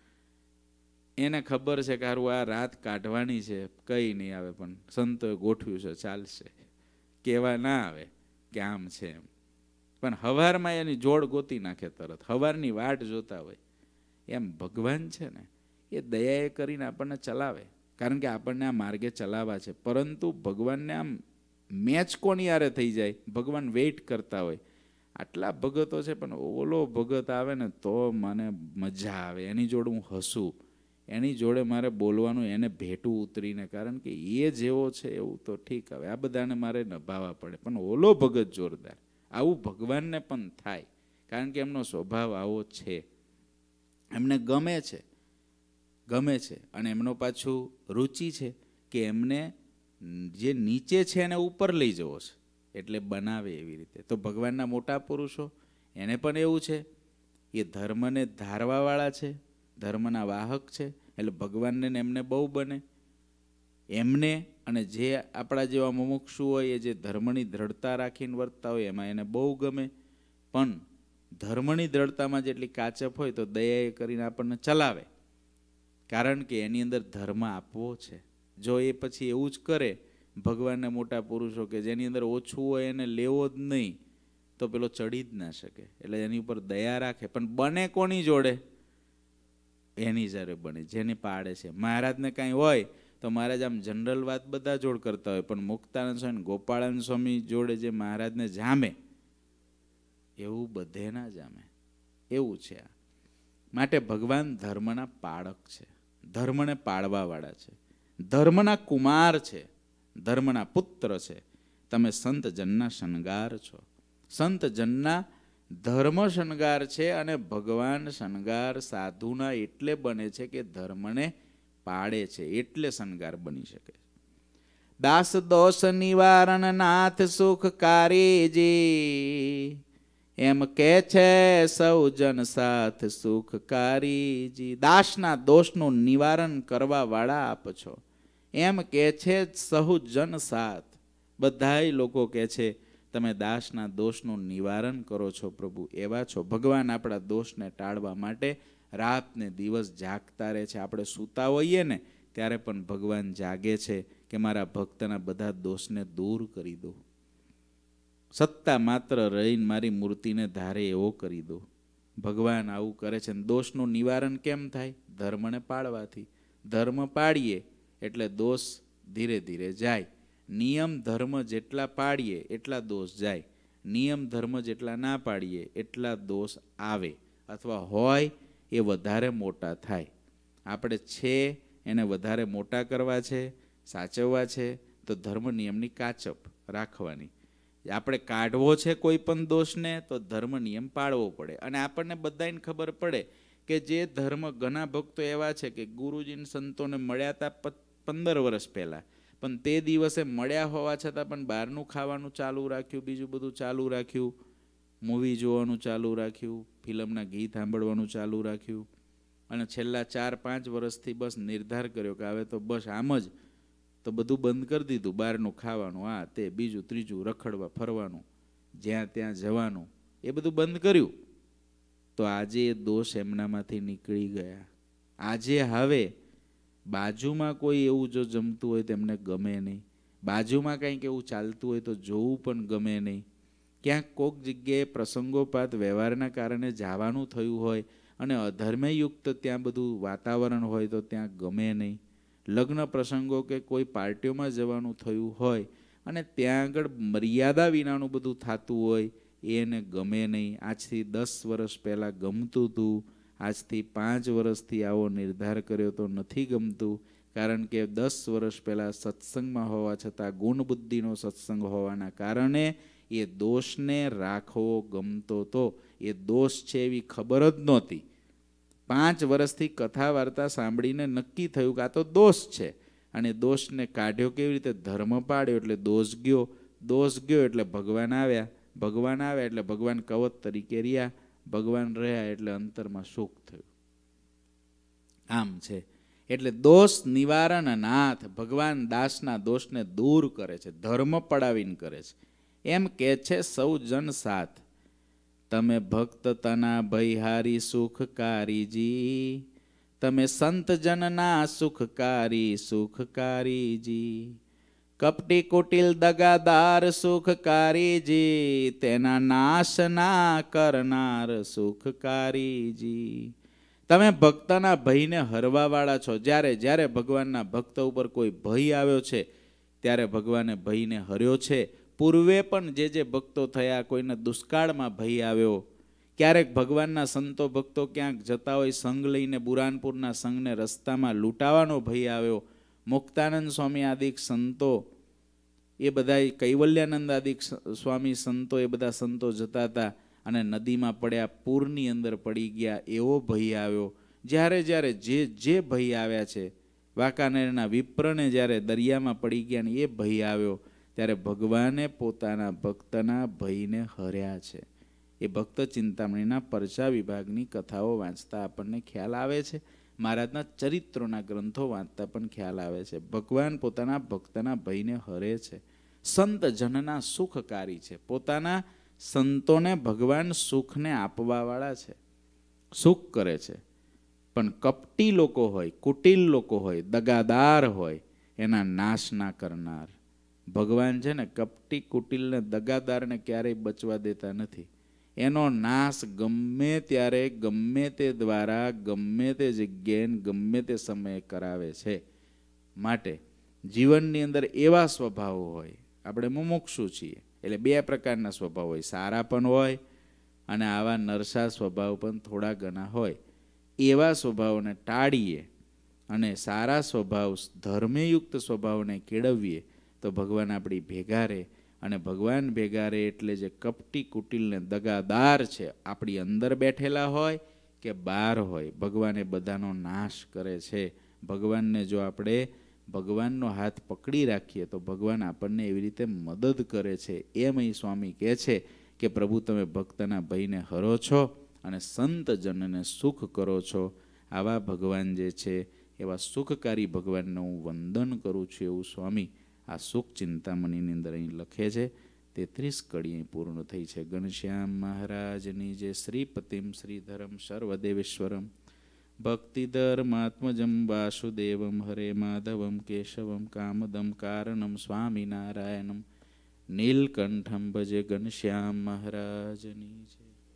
એને ખબર છે કે હારું આ રાત કાઢવાની છે, કંઈ નહીં આવે પણ સંતોએ ગોઠવ્યું છે ચાલશે, કહેવા ના આવે કે આમ છે એમ. પણ હવારમાં એની જોડ ગોતી નાખે તરત, હવારની વાટ જોતા હોય. એમ ભગવાન છે ને એ દયાએ કરીને આપણને ચલાવે, કારણ કે આપણને આ માર્ગે ચલાવવા છે. પરંતુ ભગવાનને આમ મેચ કોની હારે થઈ જાય, ભગવાન વેઇટ કરતા હોય આટલા ભગતો છે પણ ઓલો ભગત આવે ને તો મને મજા આવે, એની જોડે હું હસું, એની જોડે મારે બોલવાનું એને ભેટું ઉતરીને, કારણ કે એ જેવો છે એવું તો ઠીક. હવે આ બધાને મારે નભાવવા પડે પણ ઓલો ભગત જોરદાર. આવું ભગવાનને પણ થાય, કારણ કે એમનો સ્વભાવ આવો છે, એમને ગમે છે ગમે છે અને એમનો પાછું રુચિ છે કે એમને જે નીચે છે એને ઉપર લઈ જવો છે, એટલે બનાવે એવી રીતે. તો ભગવાનના મોટા પુરુષો એને પણ એવું છે, એ ધર્મને ધારવાવાળા છે, ધર્મના વાહક છે, એટલે ભગવાનને એમને બહુ બને એમને. અને જે આપણા જેવા મુમુક્ષુ હોય એ જે ધર્મની દ્રઢતા રાખીને વર્તતા હોય એમાં એને બહુ ગમે. પણ ધર્મની દ્રઢતામાં જેટલી કાચપ હોય તો દયાએ કરીને આપણને ચલાવે, કારણ કે એની અંદર ધર્મ આપવો છે. જો એ પછી એવું જ કરે ભગવાનના મોટા પુરુષો કે જેની અંદર ઓછું હોય એને લેવો જ નહીં, તો પેલો ચડી જ ના શકે. એટલે એની ઉપર દયા રાખે, પણ બને કોની જોડે? એની જ્યારે બને જેને પાડે છે. મહારાજને કાંઈ હોય તો મહારાજ આમ જનરલ વાત બધા જોડ કરતા હોય, પણ મુક્તાનંદ સ્વામી ગોપાળાનંદ સ્વામી જોડે જે મહારાજને જામે એવું બધે ના જામે, એવું છે આ. માટે ભગવાન ધર્મના પાળક છે, ધર્મને પાળવાવાળા છે, ધર્મના કુમાર છે, ધર્મના પુત્ર છે. તમે સંત જનના શણગાર છો. સંત જનના ધર્મ શણગાર છે, અને ભગવાન શણગાર સાધુના એટલે બને છે કે ધર્મને પાડે છે, એટલે શણગાર બની શકે. દાસ દોષ નિવારણ નાથ સુખકારીજી, એમ કે છે સૌ જન સાથ સુખકારીજી. દાસના દોષનું નિવારણ કરવા વાળા આપ છો, એમ કે છે સહુ જન સાથ. બધાય લોકો કે છે તમે દાસના દોષનું નિવારણ કરો છો પ્રભુ, એવા છો. ભગવાન આપણા દોષને ટાળવા માટે રાત ને દિવસ જાગતા રહે છે. આપણે સૂતા હોઈએ ને ત્યારે પણ ભગવાન જાગે છે કે મારા ભક્તના બધા દોષને દૂર કરી દો. સત્તા માત્ર રહીને મારી મૂર્તિને ધારે એવો કરી દો. ભગવાન આવું કરે છે. દોષનું નિવારણ કેમ થાય? ધર્મને પાળવાથી. ધર્મ પાળીએ એટલે દોષ ધીરે ધીરે જાય. નિયમ ધર્મ જેટલા પાળીએ એટલા દોષ જાય. નિયમ ધર્મ જેટલા ના પાળીએ એટલા દોષ આવે અથવા હોય એ વધારે મોટા થાય. આપણે છે એને વધારે મોટા કરવા છે, સાચવવા છે, તો ધર્મ નિયમની કાચપ રાખવાની. આપણે કાઢવો છે કોઈ પણ દોષને તો ધર્મ નિયમ પાળવો પડે. અને આપણને બધાને ખબર પડે કે જે ધર્મ, ઘણા ભક્તો એવા છે કે ગુરુજીને સંતોને મળ્યા હતા પંદર વર્ષ પહેલાં, પણ તે દિવસે મળ્યા હોવા છતાં પણ બહારનું ખાવાનું ચાલુ રાખ્યું, બીજું બધું ચાલુ રાખ્યું, મૂવી જોવાનું ચાલુ રાખ્યું, ફિલ્મના ગીત સાંભળવાનું ચાલુ રાખ્યું, અને છેલ્લા ચાર પાંચ વર્ષથી બસ નિર્ધાર કર્યો કે હવે તો બસ આમ જ તો બધું બંધ કરી દીધું. બહારનું ખાવાનું, આ તે બીજું ત્રીજું, રખડવા ફરવાનું, જ્યાં ત્યાં જવાનું, એ બધું બંધ કર્યું. તો આજે એ દોષ એમનામાંથી નીકળી ગયા. આજે હવે બાજુમાં કોઈ એવું જો જમતું હોય તેમને ગમે નહીં, બાજુમાં કંઈક એવું ચાલતું હોય તો જોવું પણ ગમે નહીં, ક્યાંક કોઈક જગ્યાએ પ્રસંગોપાત વ્યવહારના કારણે જવાનું થયું હોય અને અધર્મયુક્ત ત્યાં બધું વાતાવરણ હોય તો ત્યાં ગમે નહીં, લગ્ન પ્રસંગો કે કોઈ પાર્ટીઓમાં જવાનું થયું હોય અને ત્યાં આગળ મર્યાદા વિનાનું બધું થતું હોય એને ગમે નહીં. આજથી દસ વર્ષ પહેલાં ગમતું હતું, આજથી પાંચ વર્ષથી આવો નિર્ધાર કર્યો તો નથી ગમતું. કારણ કે દસ વર્ષ પહેલાં સત્સંગમાં હોવા છતાં ગુણ બુદ્ધિનો સત્સંગ હોવાના કારણે એ દોષને રાખવો ગમતો તો. એ દોષ છે એવી ખબર જ નહોતી. પાંચ વર્ષથી કથા વાર્તા સાંભળીને નક્કી થયું કે આ તો દોષ છે, અને દોષને કાઢ્યો કેવી રીતે? ધર્મ પાડ્યો એટલે દોષ ગયો, દોષ ગયો એટલે ભગવાન આવ્યા, ભગવાન આવ્યા એટલે ભગવાન કવચ તરીકે રહ્યા, ભગવાન રહ્યા એટલે અંતરમાં સુખ થયું. આમ છે. એટલે દોષ નિવારણ નાથ ભગવાન દાસના દોષને દૂર કરે છે, ધર્મ પડાવીને કરે છે. એમ કે છે સૌ જન સાથ, તમે ભક્ત તના ભયહારી સુખકારીજી, તમે સંત જનના સુખકારી સુખકારીજી, કપટી કુટિલ દગાદાર સુખકારીજી, તેના નાશ ના કરનાર સુખકારીજી. તમે ભક્તના ભયને હરવાવાળા છો. જ્યારે જ્યારે ભગવાનના ભક્ત ઉપર કોઈ ભય આવ્યો છે ત્યારે ભગવાને ભયને હર્યો છે. પૂર્વે પણ જે જે ભક્તો થયા, કોઈને દુષ્કાળમાં ભય આવ્યો, ક્યારેક ભગવાનના સંતો ભક્તો ક્યાંક જતા હોય સંઘ લઈને, બુરાનપુરના સંઘને રસ્તામાં લૂંટાવાનો ભય આવ્યો. મુક્તાનંદ સ્વામી આદિક સંતો, એ બધા કૈવલ્યાનંદ આદિક સ્વામી સંતો, એ બધા સંતો જતા હતા અને નદીમાં પડ્યા, પૂરની અંદર પડી ગયા, એવો ભય આવ્યો. જ્યારે જ્યારે જે જે ભય આવ્યા છે, વાંકાનેરના વિપ્રને જ્યારે દરિયામાં પડી ગયા ને એ ભય આવ્યો, ત્યારે ભગવાને પોતાના ભક્તના ભયને હર્યા છે. એ ભક્ત ચિંતામણીના પરચા વિભાગની કથાઓ વાંચતા આપણને ખ્યાલ આવે છે. મહારાજના ચરિત્રોના ગ્રંથો વાંચતા પણ ખ્યાલ આવે છે. ભગવાન પોતાના ભક્તના ભયને હરે છે. સંત જનના સુખકારી છે. પોતાના સંતોને ભગવાન સુખને આપવાવાળા છે, સુખ કરે છે. પણ કપટી લોકો હોય, કુટિલ લોકો હોય, દગાદાર હોય, એના નાશ ના કરનાર ભગવાન છે ને કપટી કુટિલને દગાદારને ક્યારેય બચવા દેતા નથી. એનો નાશ ગમે ત્યારે, ગમે તે દ્વારા, ગમે તે જગ્યાએ, ગમે તે સમયે કરાવે છે. માટે જીવનની અંદર એવા સ્વભાવો હોય. આપણે મુમુક્ષુ છીએ એટલે બે પ્રકારના સ્વભાવ હોય, સારા પણ હોય અને આવા નરસા સ્વભાવ પણ થોડા ઘણા હોય. એવા સ્વભાવને ટાળીએ અને સારા સ્વભાવ, ધર્મયુક્ત સ્વભાવને કેળવીએ તો ભગવાન આપણી ભેગા રહે. અને ભગવાન ભેગા રહે એટલે જે કપટી કુટિલને દગાદાર છે, આપણી અંદર બેઠેલા હોય કે બહાર હોય, ભગવાન એ બધાનો નાશ કરે છે. ભગવાનને જો આપણે ભગવાનનો હાથ પકડી રાખીએ તો ભગવાન આપણને એવી રીતે મદદ કરે છે. એમ અહીં સ્વામી કહે છે કે પ્રભુ તમે ભક્તના ભયને હરો છો અને સંત જનને સુખ કરો છો. આવા ભગવાન જે છે એવા સુખકારી ભગવાનને હું વંદન કરું છું, એવું સ્વામી આ સુખ ચિંતામણીની અંદર અહીં લખે છે. તેત્રીસ કડી પૂર્ણ થઈ છે. ઘનશ્યામ મહારાજની જે શ્રીપતિમ શ્રીધરમ સર્વદેવેશ્વરમ ભક્તિધર્માત્મજમ વાસુદેવમ હરે માધવમ કેશવમ કામદમ કારણમ સ્વામિનારાયણમ નીલકંઠમ ભજે ઘનશ્યામ મહારાજની જય.